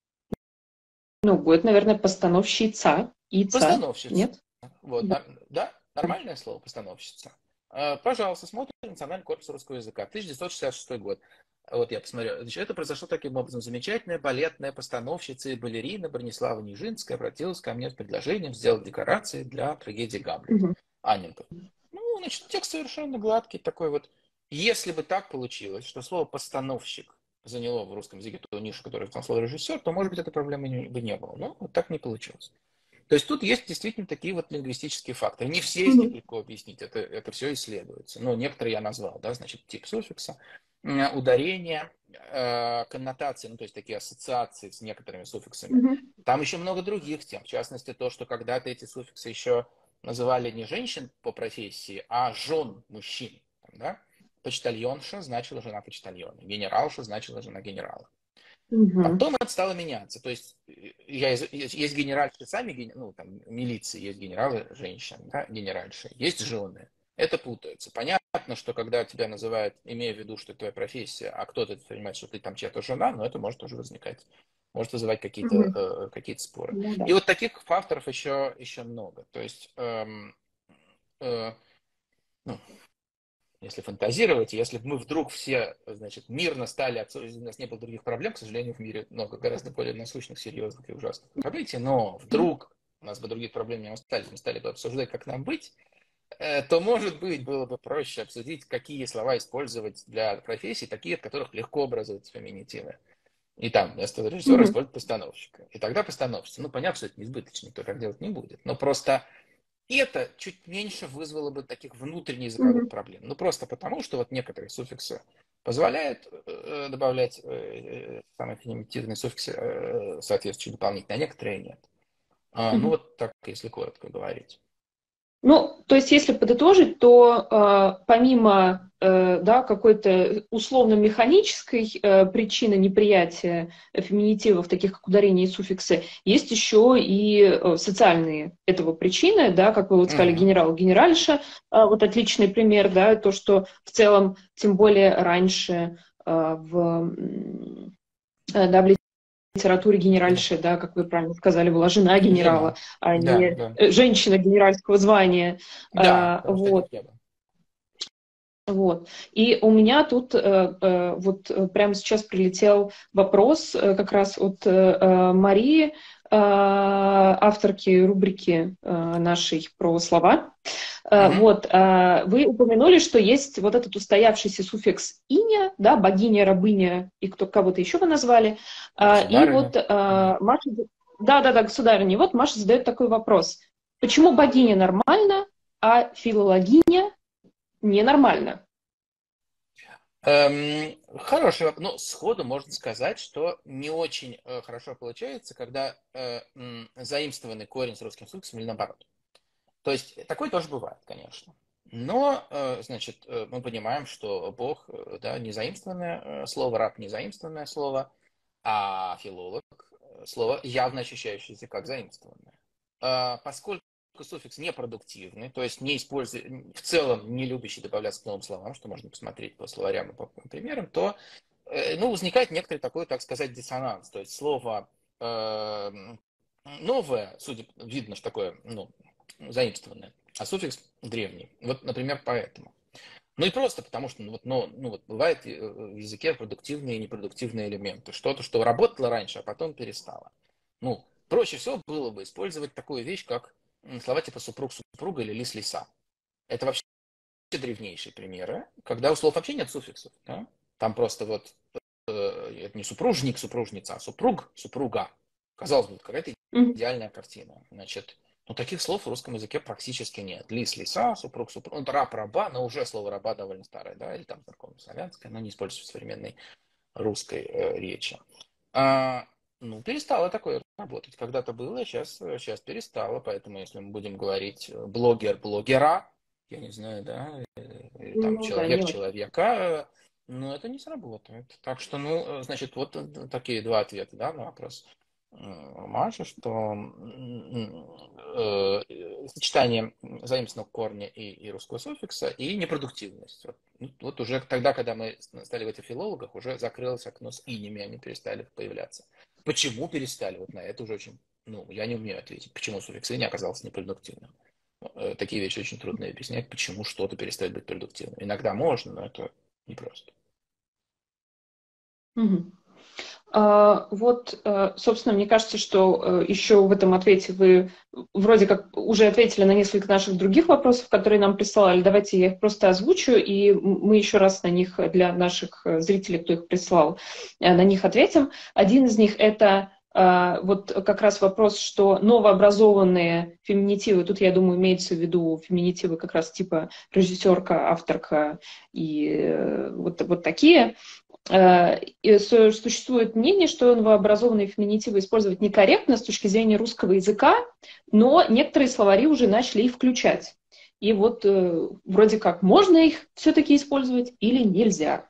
Ну, будет, наверное, постановщица. Ица. Постановщица. Нет? Вот, Да. на- да, нормальное слово постановщица. Э, Пожалуйста, смотрим Национальный корпус русского языка. тысяча девятьсот шестьдесят шестой год. Вот я посмотрел. Значит, это произошло таким образом. Замечательная балетная постановщица и балерина Бронислава Нижинская обратилась ко мне с предложением сделать декорации для трагедии Гамлет. Мгм. Анненков. Ну, значит, текст совершенно гладкий такой вот. Если бы так получилось, что слово «постановщик» заняло в русском языке ту нишу, которая в том слове «режиссер», то, может быть, этой проблемы не- бы не было. Но вот так не получилось. То есть тут есть действительно такие вот лингвистические факторы. Не все из них Мгм. легко объяснить, это, это все исследуется. Но некоторые я назвал, да, значит, тип суффикса, ударение, э, коннотации, ну, то есть такие ассоциации с некоторыми суффиксами. Мгм. Там еще много других тем, в частности, то, что когда-то эти суффиксы еще называли не женщин по профессии, а жен мужчин. Да? Почтальонша значила жена почтальона, генералша значила жена генерала. Мгм. Потом это стало меняться. То есть я, есть, есть генеральши сами, ну, там, милиции, есть генералы женщин, да, генеральши, есть жены. Это путается. Понятно, что когда тебя называют, имея в виду, что это твоя профессия, а кто-то понимает, что ты там чья-то жена, но это может тоже возникать, может вызывать какие-то Мгм. э, какие споры. Ну И да. вот таких факторов еще, еще много. То есть эм, э, ну, если фантазировать, если бы мы вдруг все, значит, мирно стали, у нас не было других проблем, к сожалению, в мире много гораздо более насущных, серьезных и ужасных событий, но вдруг у нас бы других проблем не остались, мы стали бы обсуждать, как нам быть, э, то, может быть, было бы проще обсудить, какие слова использовать для профессий, такие, от которых легко образуются феминитивы. И там вместо режиссера Мгм. использовать постановщика. И тогда постановщица. Ну, понятно, что это неизбыточно, никто так делать не будет. Но просто и это чуть меньше вызвало бы таких внутреннеязыковых Мгм. проблем. Ну, просто потому, что вот некоторые суффиксы позволяют э, добавлять э, самые феминитивные суффиксы э, соответствующие дополнительные, а некоторые нет. А, ну, Мгм. вот так, если коротко говорить. Ну, то есть, если подытожить, то э, помимо э, да, какой-то условно-механической э, причины неприятия феминитивов, таких как ударение и суффиксы, есть еще и э, социальные этого причины, да, как вы вот сказали, Угу. генерал, генеральша, э, вот отличный пример, да, то, что в целом, тем более раньше э, в, м, э, да, в литературе Да. генеральши, да, как вы правильно сказали, была жена генерала, Жена. а Да, не да. э, женщина генеральского звания. Да, А, потому что вот. таких не было. Вот. И у меня тут э, э, вот э, прямо сейчас прилетел вопрос э, как раз от э, э, Марии, э, авторки рубрики э, нашей про слова. Э, Мгм. вот, э, вы упомянули, что есть вот этот устоявшийся суффикс «иня», да, богиня, рабыня и кто, кого-то еще вы назвали. Э, и вот Государыня. э, Мгм. Маша... Да-да-да, государыня. И вот Маша задает такой вопрос. Почему богиня нормально, а филологиня ненормально? Эм, хороший вопрос. Ну, сходу можно сказать, что не очень э, хорошо получается, когда э, м, заимствованный корень с русским суффиксом или наоборот. То есть такое тоже бывает, конечно. Но, э, значит, э, мы понимаем, что Бог, э, да, не заимствованное э, слово, раб не заимствованное слово, а филолог э, слово, явно ощущающееся как заимствованное. Э, Поскольку суффикс непродуктивный, то есть не используя, в целом не любящий добавляться к новым словам, что можно посмотреть по словарям и по примерам, то э, ну, возникает некоторый такой, так сказать, диссонанс. То есть слово э, новое, судя, видно, что такое, ну, заимствованное, а суффикс древний. Вот, например, поэтому. Ну и просто потому, что ну, вот, ну, ну, вот бывает э, в языке продуктивные и непродуктивные элементы. Что-то, что работало раньше, а потом перестало. Ну, проще всего было бы использовать такую вещь, как слова типа супруг, супруга или лис, лиса. Это вообще древнейшие примеры, когда у слов вообще нет суффиксов. Да? Там просто вот э, это не супружник, супружница, а супруг, супруга. Казалось бы, какая-то Мгм. идеальная картина. Значит, но таких слов в русском языке практически нет. Лис, лиса, супруг, супруг. Ну, раб, раба, но уже слово раба довольно старое, да, или там церковно-славянское, но не используется в современной русской э, речи. А, ну, перестало такое работать. Когда-то было, сейчас, сейчас перестало. Поэтому, если мы будем говорить э, блогер, блогера, я не знаю, да, э, или там Ну да, человек, не очень. человека, э, ну, это не сработает. Так что, ну, э, значит, вот э, такие два ответа, да, на вопрос э, Маши, что э, сочетание заимственного корня и, и русского суффикса и непродуктивность. Вот, ну, вот уже тогда, когда мы стали в этих филологах, уже закрылось окно с инями, они перестали появляться. Почему перестали? Вот на это уже очень, ну, я не умею ответить, почему суффикс и не оказался непродуктивным. Э, Такие вещи очень трудно объяснять, почему что-то перестает быть продуктивным. Иногда можно, но это непросто. Мгм. А, вот, э, собственно, мне кажется, что э, еще в этом ответе вы вроде как уже ответили на несколько наших других вопросов, которые нам присылали. Давайте я их просто озвучу, и м- мы еще раз на них для наших э, зрителей, кто их прислал, э, на них ответим. Один из них это э, вот как раз вопрос, что новообразованные феминитивы, тут, я думаю, имеется в виду феминитивы как раз типа режиссерка, авторка и э, вот, вот такие, Э, и су- существует мнение, что новообразованные феминитивы использовать некорректно с точки зрения русского языка, но некоторые словари уже начали их включать. И вот э, вроде как можно их все-таки использовать или нельзя.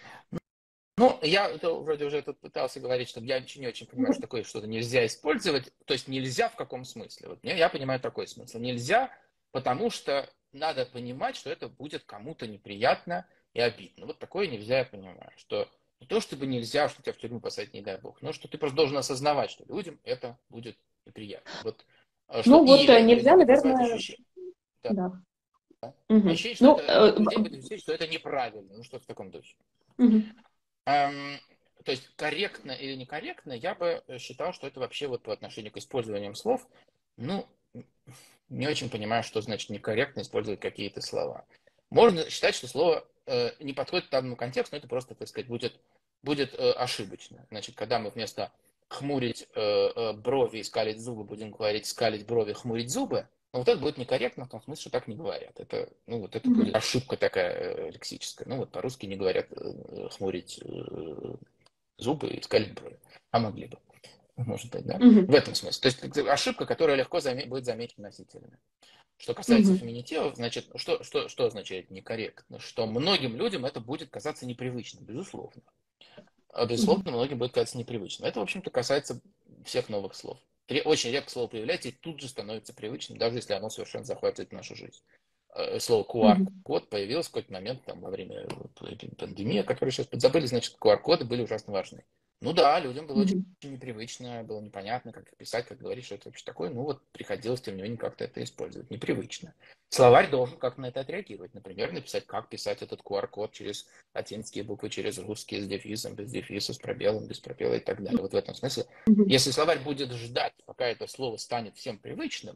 Ну, я это вроде уже тут пытался говорить, что я не очень понимаю, что такое что-то нельзя использовать. То есть нельзя в каком смысле? Вот мне- я понимаю такой смысл. Нельзя, потому что надо понимать, что это будет кому-то неприятно и обидно. Вот такое нельзя, я понимаю. Что не то, чтобы нельзя, что тебя в тюрьму посадить, не дай бог, но что ты просто должен осознавать, что людям это будет неприятно. Вот э, что Ну вот э, или нельзя, людям будет вызывать наверное, ощущение, да, да. Мгм. ощущение, что Ну, это, э, у людей б- будет ощущение, что это неправильно, ну что в таком духе. мгм. Эм, то есть корректно или некорректно, я бы считал, что это вообще вот по отношению к использованию слов, ну, не очень понимаю, что значит некорректно использовать какие-то слова. Можно считать, что слово э, не подходит к данному контексту, но это просто, так сказать, будет, будет э, ошибочно. Значит, когда мы вместо хмурить э, э, брови и скалить зубы будем говорить скалить брови, хмурить зубы, ну, вот это будет некорректно, в том смысле, что так не говорят. Это, ну, вот это будет Мгм. ошибка такая э, лексическая. Ну, вот по-русски не говорят э, хмурить э, зубы и скалить брови. А могли бы, может быть, да? В Мгм. этом смысле. То есть это ошибка, которая легко заме- будет замечена носителями. Что касается Мгм. феминитивов, значит, что, что, что означает некорректно? Что многим людям это будет казаться непривычным, безусловно. А безусловно, Мгм. многим будет казаться непривычным. Это, в общем-то, касается всех новых слов. Очень редко слово появляется и тут же становится привычным, даже если оно совершенно захватывает нашу жизнь. Э, Слово Мгм. Q R-код появилось в какой-то момент там, во время пандемии, которую сейчас подзабыли, значит, Q R-коды были ужасно важны. Ну да, людям было очень Мгм. непривычно, было непонятно, как их писать, как говорить, что это вообще такое. Ну вот приходилось, тем не менее, как-то это использовать. Непривычно. Словарь должен как-то на это отреагировать. Например, написать, как писать этот Q R-код через латинские буквы, через русские, с дефисом, без дефиса, с пробелом, без пробела и так далее. Вот в этом смысле. Мгм. Если словарь будет ждать, пока это слово станет всем привычным,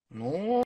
ну,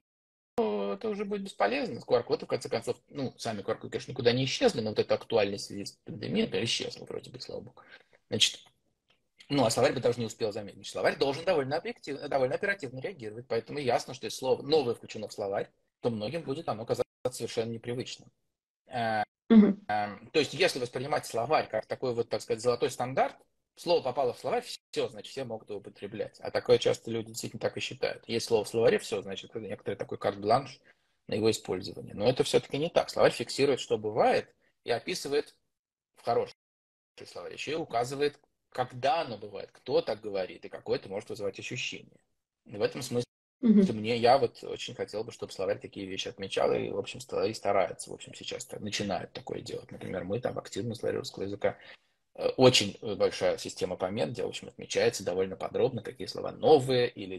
это уже будет бесполезно. Q R-коды, в конце концов, ну, сами Q R-коды, конечно, никуда не исчезли, но вот эта актуальность в связи с пандемией, например, исчезла вроде бы, слава богу. Значит, ну, а словарь бы даже не успел заметить. Словарь должен довольно, объективно, довольно оперативно реагировать. Поэтому ясно, что если слово новое включено в словарь, то многим будет оно казаться совершенно непривычным. Э, Мгм. э, То есть, если воспринимать словарь как такой вот, так сказать, золотой стандарт, слово попало в словарь, все, значит, все могут его употреблять. А такое часто люди действительно так и считают. Есть слово в словаре, все, значит, это некоторый такой карт-бланш на его использование. Но это все-таки не так. Словарь фиксирует, что бывает, и описывает в хорошем словарь еще и указывает, когда оно бывает, кто так говорит и какое это может вызывать ощущение. И в этом смысле Мгм. мне, я вот очень хотел бы, чтобы словарь такие вещи отмечал, и, в общем, словари стараются, в общем, сейчас начинают такое делать. Например, мы там в активном словаре русского языка очень большая система помет, где, в общем, отмечается довольно подробно, какие слова новые или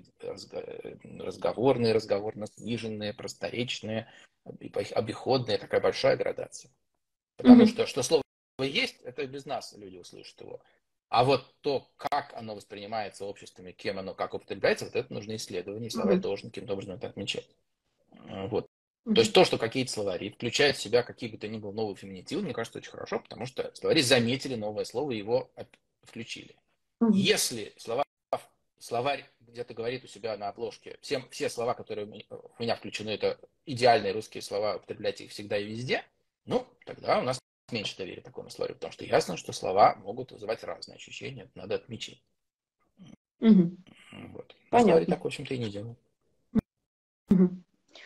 разговорные, разговорно-сниженные, просторечные, обиходные, такая большая градация. Потому Мгм. что что слово есть, это без нас люди услышат его. А вот то, как оно воспринимается обществами, кем оно, как употребляется, вот это нужно исследование, и словарь Мгм. должен каким-то образом это отмечать. Вот. То есть Мгм. то, что какие-то словари включают в себя какие бы то ни было новые феминитивы, мне кажется, очень хорошо, потому что словари заметили новое слово и его включили. Мгм. Если слова, словарь где-то говорит у себя на обложке, всем, все слова, которые у меня включены, это идеальные русские слова, употребляйте их всегда и везде, ну, тогда у нас меньше доверия такому словарю, потому что ясно, что слова могут вызывать разные ощущения, это надо отмечать. Мгм. Вот. Но словари Понятно. так, в общем-то, и не делают. Мгм.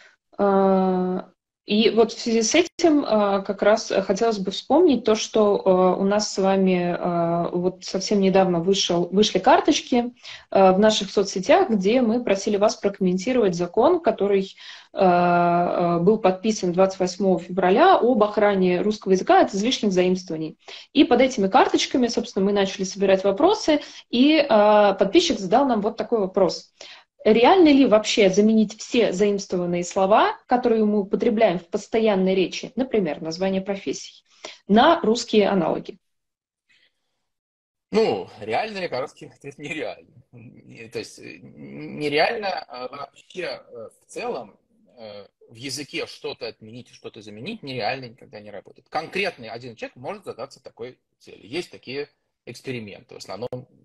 А, И вот в связи с этим а, как раз хотелось бы вспомнить то, что а, у нас с вами а, вот совсем недавно вышел, вышли карточки а, в наших соцсетях, где мы просили вас прокомментировать закон, который а, а, был подписан двадцать восьмого февраля об охране русского языка от излишних заимствований. И под этими карточками, собственно, мы начали собирать вопросы, и а, подписчик задал нам вот такой вопрос. Реально ли вообще заменить все заимствованные слова, которые мы употребляем в постоянной речи, например, название профессий, на русские аналоги? Ну, реально ли короткий ответ нереально. То есть нереально а вообще в целом в языке что-то отменить, что-то заменить нереально никогда не работает. Конкретный один человек может задаться такой целью. Есть такие эксперименты, в основном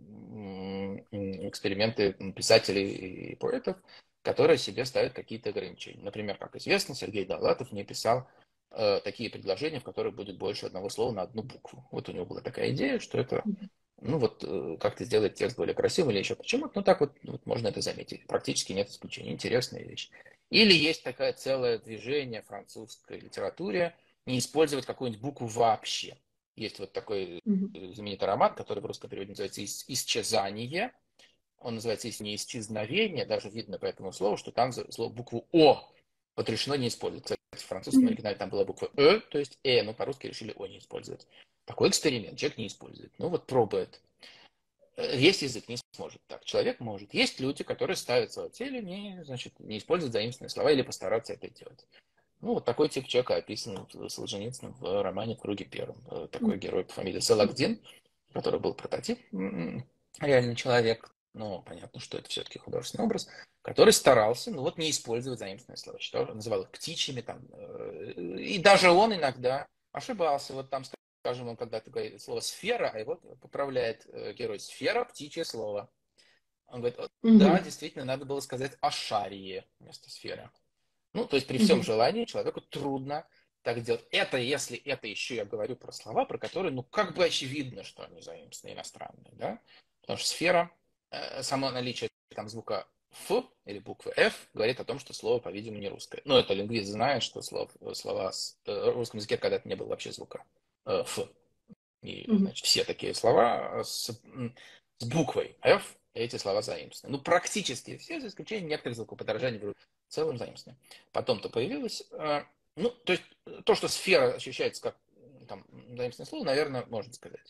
эксперименты писателей и поэтов, которые себе ставят какие-то ограничения. Например, как известно, Сергей Довлатов не писал э, такие предложения, в которых будет больше одного слова на одну букву. Вот у него была такая идея, что это ну вот как-то сделать текст более красивым или еще почему-то, ну так вот, вот можно это заметить. Практически нет исключений. Интересная вещь. Или есть такое целое движение в французской литературе не использовать какую-нибудь букву вообще. Есть вот такой Мгм. знаменитый роман, который в русском переводе называется «Исчезание». Он называется «Если не исчезновение», даже видно по этому слову, что там слово букву «о» вот решено не использовать. Кстати, в французском Мгм. оригинале там была буква «э», то есть «э», но по-русски решили «о» не использовать. Такой эксперимент человек не использует. Ну вот пробует. Весь язык не сможет так. Человек может. Есть люди, которые ставят свою целью не, значит, не использовать заимственные слова или постараться это делать. Ну, вот такой тип человека описан Солженицыным в романе «В круге первом». Такой герой по фамилии Салагдин, который был прототип, реальный человек, но понятно, что это все-таки художественный образ, который старался, ну вот, не использовать заимственные слова. Считал, называл их птичьими, там, и даже он иногда ошибался. Вот там, скажем, он когда-то говорит слово «сфера», а его поправляет герой «сфера» — птичье слово. Он говорит, да, Мгм. действительно, надо было сказать «ашарие» вместо «сфера». Ну, то есть при всем Мгм. желании человеку трудно так делать. Это если это еще я говорю про слова, про которые, ну, как бы очевидно, что они заимствованные, иностранные, да? Потому что сфера, э, само наличие там звука «ф» или буквы «ф» говорит о том, что слово, по-видимому, не русское. Ну, это лингвист знает, что слов, слова с, э, в русском языке когда-то не было вообще звука э, «ф». И, Мгм. значит, все такие слова с, с буквой F, эти слова заимствованы. Ну, практически все, за исключением некоторых звукоподражаний, в целом заимствованы. Потом-то появилось, э, ну, то есть, то, что сфера ощущается как там, заимственное слово, наверное, можно сказать.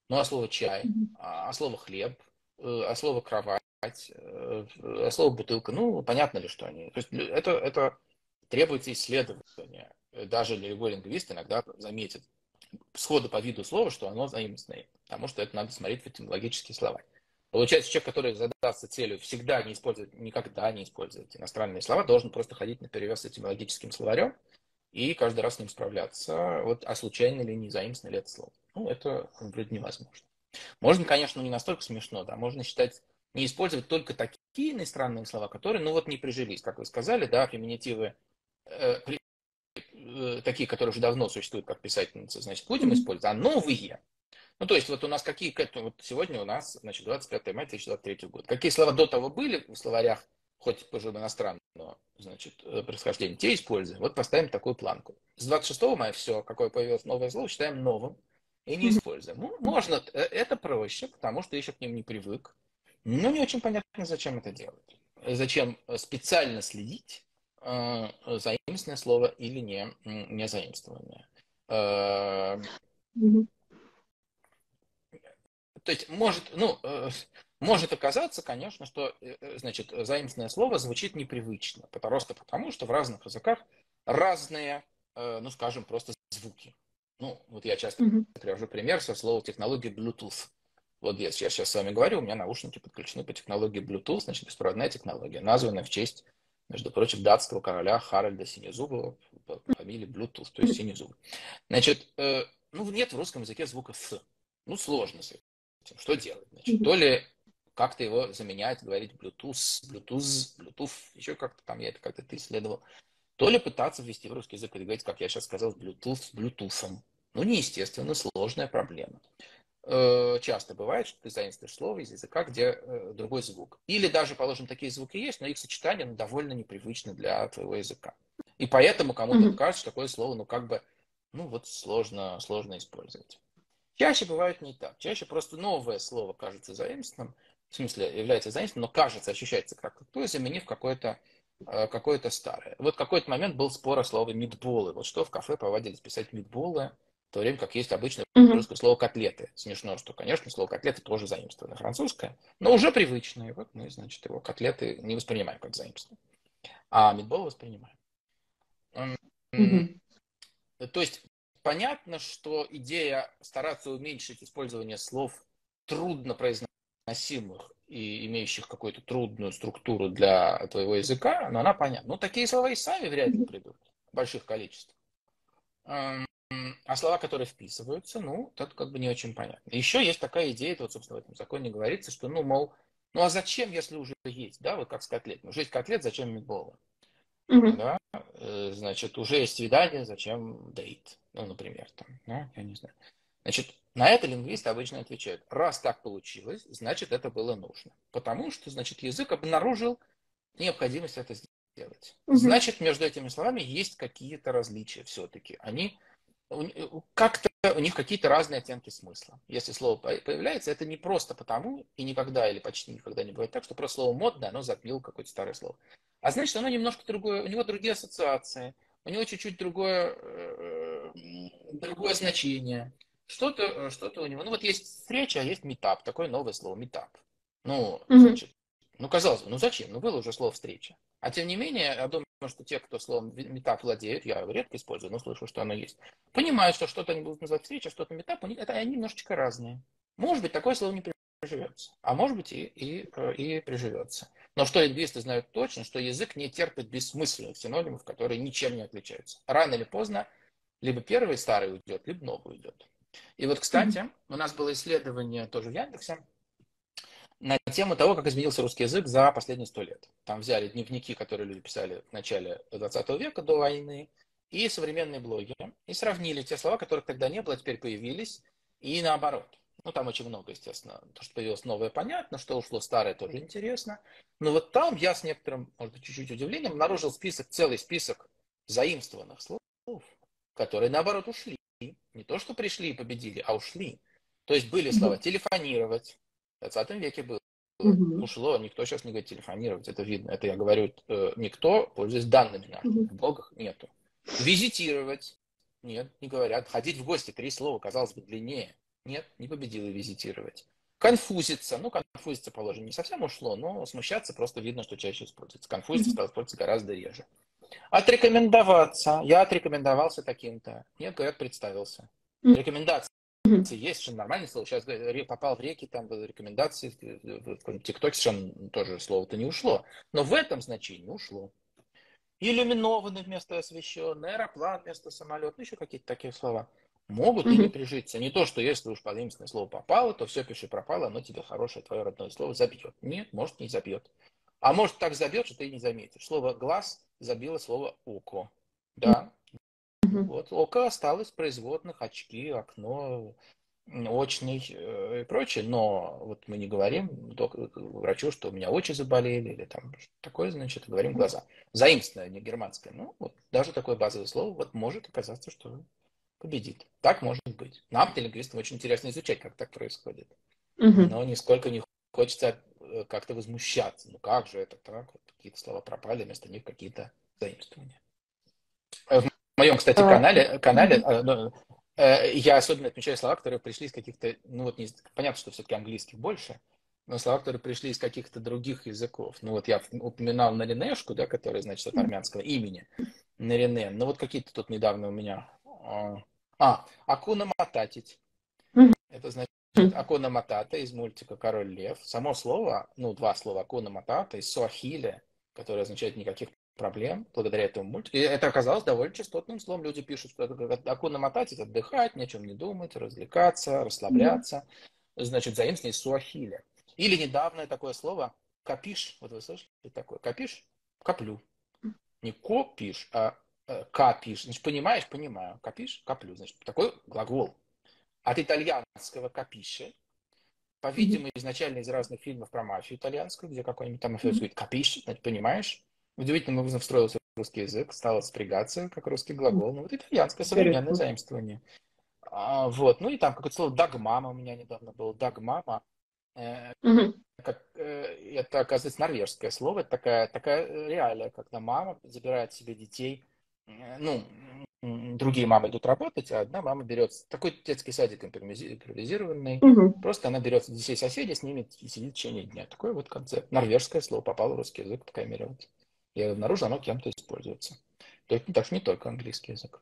Ну, а слово чай, Мгм. а слово хлеб, э, а слово кровать, э, а слово бутылка, ну, понятно ли, что они. То есть это, это требуется исследования. Даже любой лингвист иногда заметит сходу по виду слова, что оно заимственное, потому что это надо смотреть в этимологические слова. Получается, человек, который задастся целью всегда не использовать, никогда не использовать иностранные слова, должен просто ходить на перевес с этимологическим словарем и каждый раз с ним справляться. Вот, а случайно ли, не заимствовано ли это слово? Ну, это вроде невозможно. Можно, конечно, не настолько смешно, да, можно считать, не использовать только такие иностранные слова, которые, ну вот, не прижились, как вы сказали, да, феминитивы, э, при, э, такие, которые уже давно существуют как писательницы, значит, будем Мгм. использовать, а новые. Ну, то есть, вот у нас какие, вот сегодня у нас, значит, двадцать пятое мая две тысячи двадцать третьего года. Какие слова до того были в словарях, хоть тоже иностранного, значит, э, происхождения, те используем. Вот поставим такую планку. С двадцать шестого мая все, какое появилось новое слово, считаем новым и не Мгм. используем. Ну, можно, э, это проще, потому что еще к ним не привык. Но не очень понятно, зачем это делать. Зачем специально следить, э, заимственное слово или не, не заимствованное. Э, Мгм. То есть может, ну, э, может оказаться, конечно, что, э, значит, заимственное слово звучит непривычно, просто потому, что в разных языках разные, э, ну, скажем, просто звуки. Ну, вот я часто Мгм. привожу пример со слова технологии Bluetooth. Вот я сейчас, сейчас с вами говорю, у меня наушники подключены по технологии Bluetooth, значит, беспроводная технология, названная в честь, между прочим, датского короля Харальда Синезубова по фамилии Bluetooth, то есть Синезуб. Значит, э, ну, нет в русском языке звука «с». Ну, сложно с этим. Что делать? Значит, Мгм. то ли как-то его заменять, говорить Bluetooth, Bluetooth, Bluetooth, еще как-то там, я это как-то исследовал. То ли пытаться ввести в русский язык и говорить, как я сейчас сказал, Bluetooth с Bluetooth. Ну, неестественно, сложная проблема. Э, Часто бывает, что ты заимствуешь слово из языка, где э, другой звук. Или даже, положим, такие звуки есть, но их сочетание ну, довольно непривычно для твоего языка. И поэтому кому-то Мгм. кажется, что такое слово, ну, как бы, ну, вот сложно, сложно использовать. Чаще бывает не так. Чаще просто новое слово кажется заимственным, в смысле является заимственным, но кажется, ощущается как такое, заменив какое-то э, какое-то старое. Вот какой-то момент был спор о слове митболы. Вот что в кафе повадились писать митболы, в то время как есть обычное Мгм. русское слово котлеты. Смешно, что, конечно, слово котлеты тоже заимствованное французское, но уже привычное. Вот мы, значит, его котлеты не воспринимаем как заимствованное, а митболы воспринимаем. М, Мгм. То есть понятно, что идея стараться уменьшить использование слов трудно произносимых и имеющих какую-то трудную структуру для твоего языка, но она понятна. Ну, такие слова и сами вряд ли Мгм. придут в больших количествах. А слова, которые вписываются, ну, тут как бы не очень понятно. Еще есть такая идея, это вот, собственно, в этом законе говорится, что, ну, мол, ну, а зачем, если уже есть, да, вот как с котлет? Ну, есть котлет, зачем митболы? Мгм. Да, э, значит, уже есть свидание, зачем дейт? Ну, например, там, да, я не знаю. Значит, на это лингвисты обычно отвечают, раз так получилось, значит, это было нужно. Потому что, значит, язык обнаружил необходимость это сделать. Мгм. Значит, между этими словами есть какие-то различия все-таки. Они как-то у них какие-то разные оттенки смысла. Если слово появляется, это не просто потому, и никогда или почти никогда не бывает так, что просто слово модное, оно затмило какое-то старое слово. А значит, оно немножко другое, у него другие ассоциации, у него чуть-чуть другое, э, другое значение. Что-то, что-то у него. Ну вот есть встреча, а есть метап, такое новое слово, метап. Ну, Мгм. значит, ну казалось бы, ну зачем? Ну было уже слово встреча. А тем не менее, я думаю, что те, кто словом метап владеют, я его редко использую, но слышу, что оно есть, понимают, что что-то они будут называть встреча, что-то метап, у них это они немножечко разные. Может быть, такое слово не приживется, а может быть и, и, и приживется. Но что лингвисты знают точно, что язык не терпит бессмысленных синонимов, которые ничем не отличаются. Рано или поздно либо первый старый уйдет, либо новый уйдет. И вот, Мгм. кстати, у нас было исследование тоже в Яндексе на тему того, как изменился русский язык за последние сто лет. Там взяли дневники, которые люди писали в начале двадцатого века, до войны, и современные блоги, и сравнили те слова, которых тогда не было, а теперь появились, и наоборот. Ну, там очень много, естественно. То, что появилось новое, понятно, что ушло старое, тоже интересно. Но вот там я с некоторым, может быть, чуть-чуть удивлением обнаружил список, целый список заимствованных слов, которые, наоборот, ушли. Не то, что пришли и победили, а ушли. То есть были слова Мгм. телефонировать. В двадцатом веке было. Мгм. Ушло. Никто сейчас не говорит телефонировать. Это видно. Это я говорю э, никто, пользуясь данными нашими. Мгм. В блогах нету. Визитировать. Нет, не говорят. Ходить в гости. Три слова, казалось бы, длиннее. Нет, не победила визитировать. Конфузиться. Ну, конфузиться, положим, не совсем ушло, но смущаться просто видно, что чаще используется. Конфузиться стало использоваться гораздо реже. Отрекомендоваться. Я отрекомендовался таким-то. Нет, говорят, представился. Рекомендации есть, совершенно нормальное слово. Сейчас попал в реки, там рекомендации, в ТикТоке совершенно тоже слово-то не ушло. Но в этом значении ушло. Иллюминованный вместо освещенный, аэроплан вместо самолета, ну, еще какие-то такие слова. Могут и не прижиться. Не то, что если уж подъемственное слово попало, то все, пиши пропало, оно тебе хорошее, твое родное слово забьет. Нет, может, не забьет. А может, так забьет, что ты и не заметишь. Слово «глаз» забило слово «око». Да. Вот око осталось производных, очки, окно, очный и прочее, но вот мы не говорим врачу, что у меня очи заболели или там такое, значит, говорим глаза. Заимственное, не германское. Ну, вот даже такое базовое слово вот может оказаться, что победит. Так может быть. Нам, лингвистам, очень интересно изучать, как так происходит. Но нисколько не хочется как-то возмущаться. Ну как же это так? Вот какие-то слова пропали, вместо них какие-то заимствования. В моем, кстати, канале, канале я особенно отмечаю слова, которые пришли из каких-то, ну вот не, понятно, что все-таки английских больше, но слова, которые пришли из каких-то других языков. Ну вот я упоминал Наринешку, да, которая, значит, от армянского имени Нарине. Ну вот какие-то тут недавно у меня... А, Акуна Мататить. Это значит Акуна Матата из мультика «Король лев». Само слово, ну два слова Акуна Матата из суахили, которое означает «никаких проблем», благодаря этому мультику. И это оказалось довольно частотным словом. Люди пишут, что Акуна Мататить — отдыхать, ни о чем не думать, развлекаться, расслабляться. Значит, заимствование из суахили. Или недавнее такое слово «капиш». Вот вы слышали такое? «Капиш»? Коплю. Не копиш, а капиш. Значит, понимаешь? Понимаю. Капиш? Коплю. Значит, такой глагол. От итальянского капише, по-видимому, изначально из разных фильмов про мафию итальянскую, где какой-нибудь там мафиози говорит «капиш», значит, понимаешь? Удивительным образом встроился в русский язык, стало спрягаться, как русский глагол. Ну, вот итальянское современное заимствование. А, вот. Ну, и там какое-то слово «дагмама» у меня недавно было. «Дагмама». Э, как, э, это, оказывается, норвежское слово. Это такая, такая реалия, когда мама забирает себе детей. Э, ну, другие мамы идут работать, а одна мама берет такой детский садик импровизированный. Угу. Просто она берет детей соседей, с ними и сидит в течение дня. Такой вот концепт. Норвежское слово попало в русский язык, по крайней мере. Вот. Я обнаружил, оно кем-то используется. Так что не только английский язык.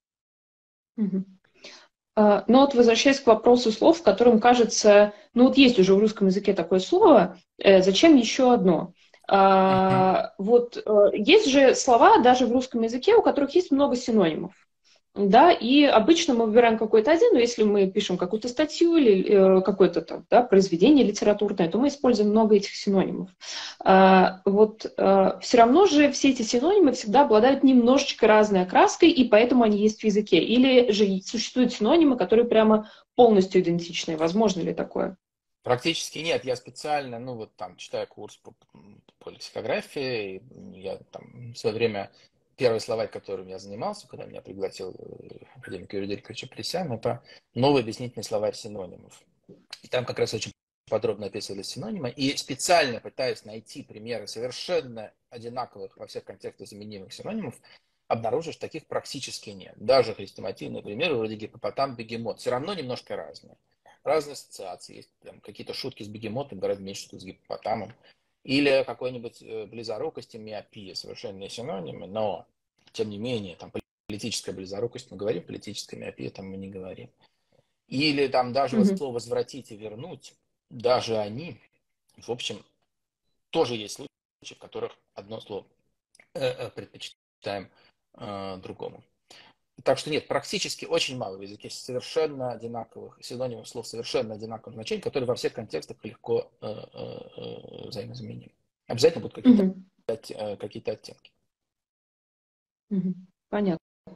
Угу. Но вот возвращаясь к вопросу слов, в котором кажется, ну вот есть уже в русском языке такое слово, зачем еще одно? Uh-huh. Вот есть же слова даже в русском языке, у которых есть много синонимов. Да, и обычно мы выбираем какой-то один, но если мы пишем какую-то статью или э, какое-то там, да, произведение литературное, то мы используем много этих синонимов. А, вот а, все равно же все эти синонимы всегда обладают немножечко разной окраской, и поэтому они есть в языке. Или же существуют синонимы, которые прямо полностью идентичны. Возможно ли такое? Практически нет. Я специально, ну вот там читаю курс по, по лексикографии, я там в свое время первый словарь, которым я занимался, когда меня пригласил академик Юрий Делькович Апресян, это новый объяснительный словарь синонимов. И там как раз очень подробно описывались синонимы. И специально пытаясь найти примеры совершенно одинаковых во всех контекстах заменимых синонимов, обнаружишь, таких практически нет. Даже хрестоматийные примеры вроде гиппопотам, бегемот, все равно немножко разные. Разные ассоциации есть. Там какие-то шутки с бегемотом гораздо меньше шуток с гиппопотамом. Или какой-нибудь близорукость и миопия. Совершенно синонимы, но, тем не менее, там политическая близорукость, мы говорим, политическая миопия, там мы не говорим. Или там даже mm-hmm. вот слово «возвратить» и «вернуть», даже они, в общем, тоже есть случаи, в которых одно слово предпочитаем э, другому. Так что нет, практически очень мало в языке совершенно одинаковых синонимов слов, совершенно одинаковых значений, которые во всех контекстах легко э, э, взаимозаменимы. Обязательно будут какие-то, mm-hmm. от, какие-то оттенки. Mm-hmm. Понятно.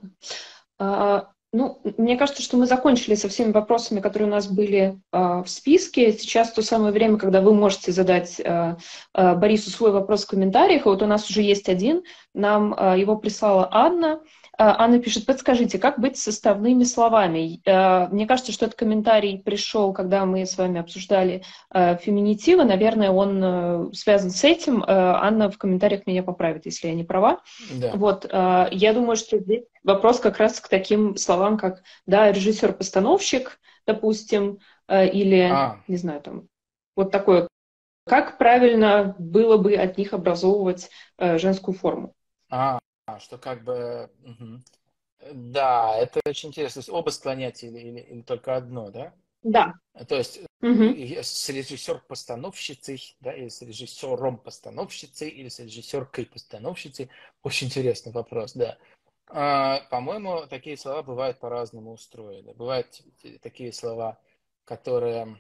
А, ну, мне кажется, что мы закончили со всеми вопросами, которые у нас были а, в списке. Сейчас то самое время, когда вы можете задать а, а, Борису свой вопрос в комментариях. Вот у нас уже есть один. Нам а, его прислала Анна. Анна пишет: подскажите, как быть с составными словами? Мне кажется, что этот комментарий пришел, когда мы с вами обсуждали феминитивы. Наверное, он связан с этим. Анна в комментариях меня поправит, если я не права. Да. Вот, я думаю, что здесь вопрос как раз к таким словам, как да, режиссер-постановщик, допустим, э, или, А, не знаю, там, вот такое. Как правильно было бы от них образовывать э, женскую форму? а, а, что как бы... мгм. Да, это очень интересно. То есть оба склонять или, или, или только одно, да? Да. То есть Мгм. э, с режиссер-постановщицей, да, или с режиссером-постановщицей, или с режиссеркой-постановщицей. Очень интересный вопрос, да. А, по-моему, такие слова бывают по-разному устроены. Бывают т- такие слова, которые,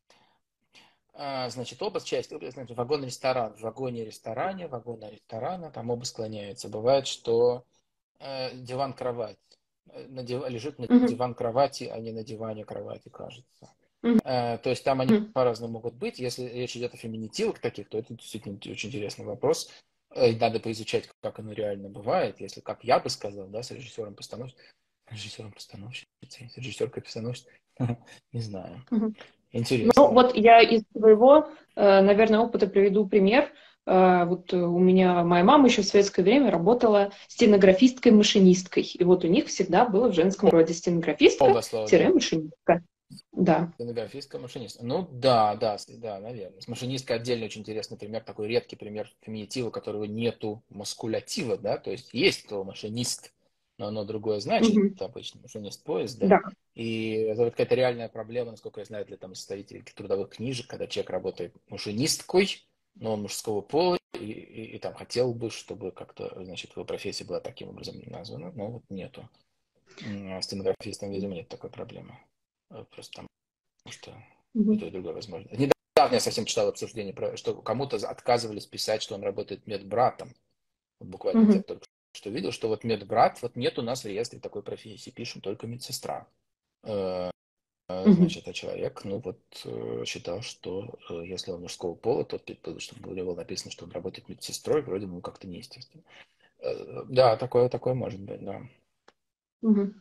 а, значит, оба части, оба, значит, вагон-ресторан, в вагоне-ресторане, вагона-ресторана, там оба склоняются. Бывает, что э, диван-кровать. Э, на див- Лежит на Мгм. диван-кровати, а не на диване кровати, кажется. Мгм. Э, То есть там они по-разному могут быть. Если речь идет о феминитивах таких, то это действительно очень интересный вопрос. Э, и Надо поизучать, как оно реально бывает. Если, как я бы сказал, да, с режиссером постановщицей, режиссером постановщицей, с режиссеркой постановщицей, не знаю. Мгм. Ну, Интересно. вот я из своего, э, наверное, опыта приведу пример. Э, Вот э, у меня моя мама еще в советское время работала стенографисткой-машинисткой. И вот у них всегда было в женском роде Оба слова, да. стенографистка-машинистка. Да. Стенографистка, машинист. Ну да, да, с- да, наверное. С машинисткой отдельно очень интересный пример, такой редкий пример феминитива, которого нету маскулятива, да, то есть есть слово машинист, но оно другое значит Мгм. обычно, машинист поезда. Да. И это вот какая-то реальная проблема, насколько я знаю, для там составителей трудовых книжек, когда человек работает машинисткой, но он мужского пола, и, и- и там хотел бы, чтобы как-то, значит, его профессия была таким образом названа, но вот нету. М, а стенографистам, видимо, нет такой проблемы. Э, Просто там потому что и Мгм. то, и другое возможно. Недавно я совсем читал обсуждение, про, что кому-то отказывались писать, что он работает медбратом. Вот буквально где-то Мгм. только что видел, что вот медбрат, вот нет у нас в реестре такой профессии, пишем только медсестра. Э, Мгм. Значит, а человек, ну вот, э, считал, что э, если он мужского пола, то, то чтобы у него написано, что он работает медсестрой, вроде бы ну, как-то неестественно. Э, Да, такое, такое может быть, да. Мгм.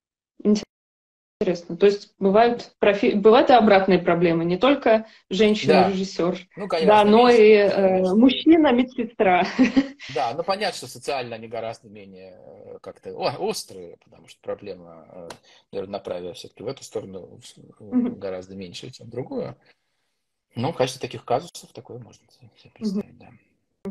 Интересно. То есть бывают, профи... бывают и обратные проблемы. Не только Да, женщина-режиссер, ну, да, конечно, но меньше, и э, конечно. мужчина-медсестра. Да, ну понятно, что социально они гораздо менее э, как-то о- острые, потому что проблема э, неравноправия все-таки в эту сторону э, Мгм. гораздо меньше, чем в другую. Но в качестве таких казусов такое можно себе Мгм. представить, да.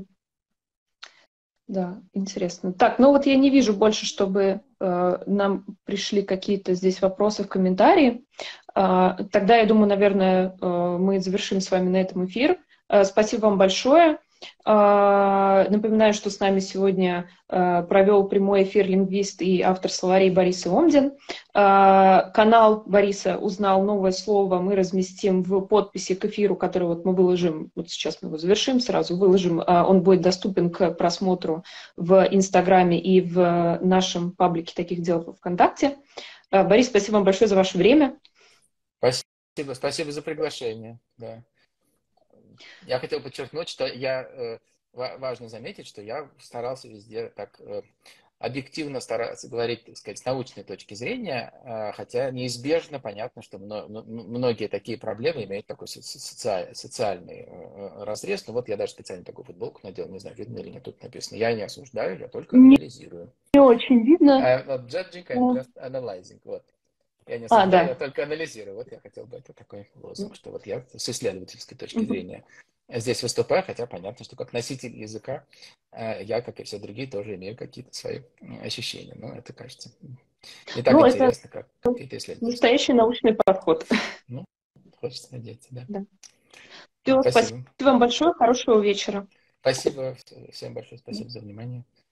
Да, интересно. Так, ну вот я не вижу больше, чтобы э, нам пришли какие-то здесь вопросы в комментарии. А, тогда, я думаю, наверное, э, мы завершим с вами на этом эфир. Э, спасибо вам большое. А, напоминаю, что с нами сегодня э, провел прямой эфир лингвист и автор словарей Борис Иомдин. А, канал Бориса «Узнал новое слово» мы разместим в подписи к эфиру, который вот мы выложим, вот сейчас мы его завершим, сразу выложим. А, он будет доступен к просмотру в Инстаграме и в нашем паблике таких дел в ВКонтакте. А, Борис, спасибо вам большое за ваше время. Спасибо, спасибо за приглашение. Да. Я хотел подчеркнуть, что я э, ва- важно заметить, что я старался везде так э, объективно стараться говорить, так сказать, с научной точки зрения, э, хотя неизбежно понятно, что мно- м- многие такие проблемы имеют такой со- со- соци- социальный э, э, разрез. Ну вот я даже специально такую футболку надел, не знаю, видно или нет, тут написано. Я не осуждаю, я только Не, анализирую. не очень видно. I'm not judging, I'm just analyzing. Вот. Я не А, осуждаю, я да. только анализирую. Вот я хотел бы, это такой лозунг, что вот я с исследовательской точки Мгм. зрения здесь выступаю, хотя понятно, что как носитель языка э, я, как и все другие, тоже имею какие-то свои м, ощущения. Но это, кажется, не так Ну, это интересно, как какие-то исследовательские. настоящий научный подход. Ну, хочется надеяться, да. Да. Все, спасибо Спасибо. вам большое, хорошего вечера. Спасибо всем большое, спасибо за внимание.